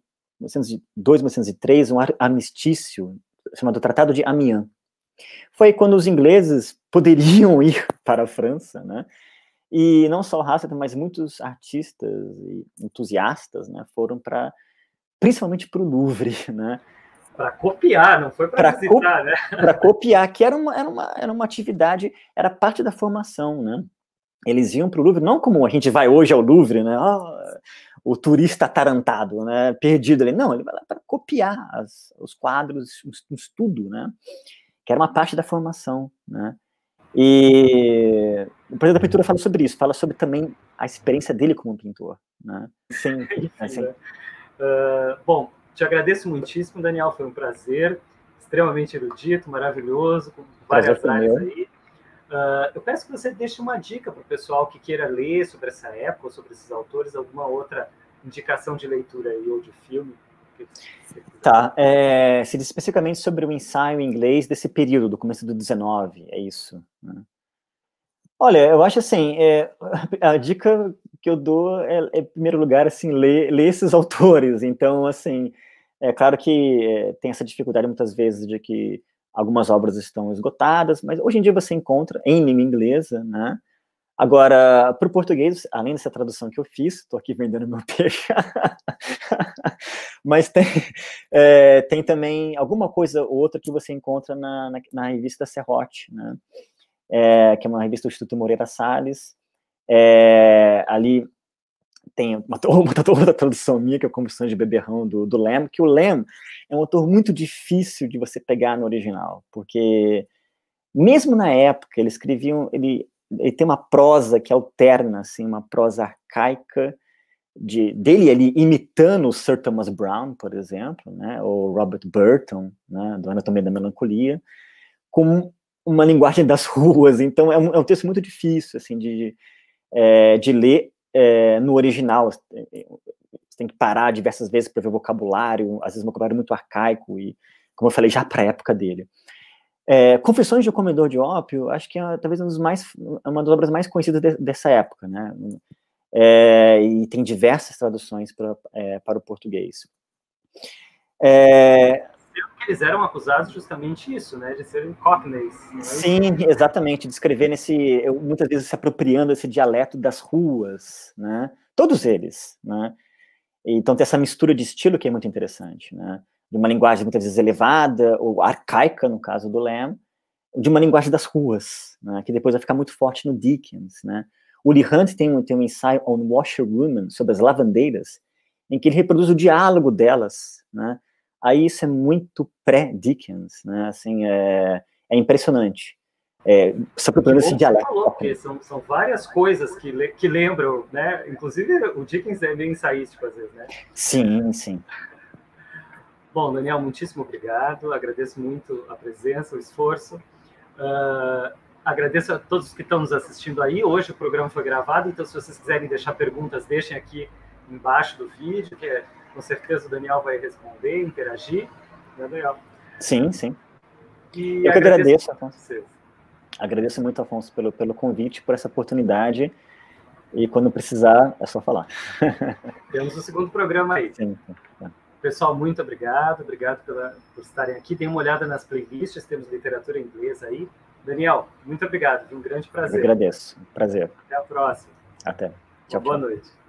Speaker 2: 1803, um armistício chamado Tratado de Amiens. Foi quando os ingleses poderiam ir para a França, né, e não só o Hazlitt, mas muitos artistas e entusiastas, né, foram principalmente para o Louvre, né,
Speaker 1: para copiar, não foi para visitar, né?
Speaker 2: Para copiar, que era uma atividade, era parte da formação, né? Eles iam para o Louvre, não como a gente vai hoje ao Louvre, né? O turista atarantado, né? Perdido ali. Não, ele vai lá para copiar os quadros, um estudo, né? Que era uma parte da formação, né? E o Prazer da Pintura fala sobre isso, fala sobre também a experiência dele como pintor, né?
Speaker 1: Bom, te agradeço muitíssimo, Daniel, foi um prazer, extremamente erudito, maravilhoso, com várias áreas aí. Eu peço que você deixe uma dica para o pessoal que queira ler sobre essa época, sobre esses autores, alguma outra indicação de leitura aí, ou de filme.
Speaker 2: Tá, se diz especificamente sobre o ensaio em inglês desse período, do começo do 19, é isso, né? Olha, eu acho assim, a dica que eu dou em primeiro lugar, assim, ler esses autores. Então, assim, é claro que tem essa dificuldade muitas vezes de que algumas obras estão esgotadas, mas hoje em dia você encontra em língua inglesa, né? Agora, para o português, além dessa tradução que eu fiz, estou aqui vendendo meu peixe, mas tem também alguma coisa ou outra que você encontra na revista Serrote, né? Que é uma revista do Instituto Moreira Salles. Ali tem uma outra tradução minha, que é a Confissões de Beberrão, do Lamb, que o Lamb é um autor muito difícil de você pegar no original, porque mesmo na época ele tem uma prosa que alterna, assim, uma prosa arcaica dele ali imitando o Sir Thomas Browne, por exemplo, né, ou Robert Burton, né, do Anatomia da Melancolia, com uma linguagem das ruas. Então é um texto muito difícil, assim, de ler no original. Você tem que parar diversas vezes para ver o vocabulário, às vezes um vocabulário muito arcaico e, como eu falei, já para a época dele. Confissões de um Comedor de Ópio, acho que é talvez uma das obras mais conhecidas dessa época, né? E tem diversas traduções para o português.
Speaker 1: Eles eram acusados justamente isso, né, de serem cockneys.
Speaker 2: Sim, exatamente, de escrever muitas vezes se apropriando desse dialeto das ruas, né? Todos eles, né? Então tem essa mistura de estilo que é muito interessante, né? De uma linguagem muitas vezes elevada, ou arcaica, no caso do Lamb, de uma linguagem das ruas, né? Que depois vai ficar muito forte no Dickens, né? O Leigh Hunt tem um ensaio On Washerwomen, sobre as lavandeiras, em que ele reproduz o diálogo delas, né? Aí isso é muito pré-Dickens, né? Assim, é impressionante. Só procurando esse dialeto.
Speaker 1: Falou, porque são várias coisas que lembram, né? Inclusive o Dickens é meio ensaístico às vezes, né?
Speaker 2: Sim, sim.
Speaker 1: Bom, Daniel, muitíssimo obrigado. Agradeço muito a presença, o esforço. Agradeço a todos que estão nos assistindo aí. Hoje o programa foi gravado, então se vocês quiserem deixar perguntas, deixem aqui embaixo do vídeo, que com certeza o Daniel vai responder, interagir. Né, Daniel?
Speaker 2: Sim, sim.
Speaker 1: E
Speaker 2: eu que agradeço, Afonso.
Speaker 1: Vocês.
Speaker 2: Agradeço muito, Afonso, pelo convite, por essa oportunidade. E quando precisar, é só falar.
Speaker 1: Temos o segundo programa aí.
Speaker 2: Sim.
Speaker 1: Pessoal, muito obrigado por estarem aqui. Deem uma olhada nas playlists, temos literatura em inglês aí. Daniel, muito obrigado, foi um grande prazer.
Speaker 2: Eu agradeço, prazer.
Speaker 1: Até a próxima.
Speaker 2: Até. Tchau,
Speaker 1: Boa noite.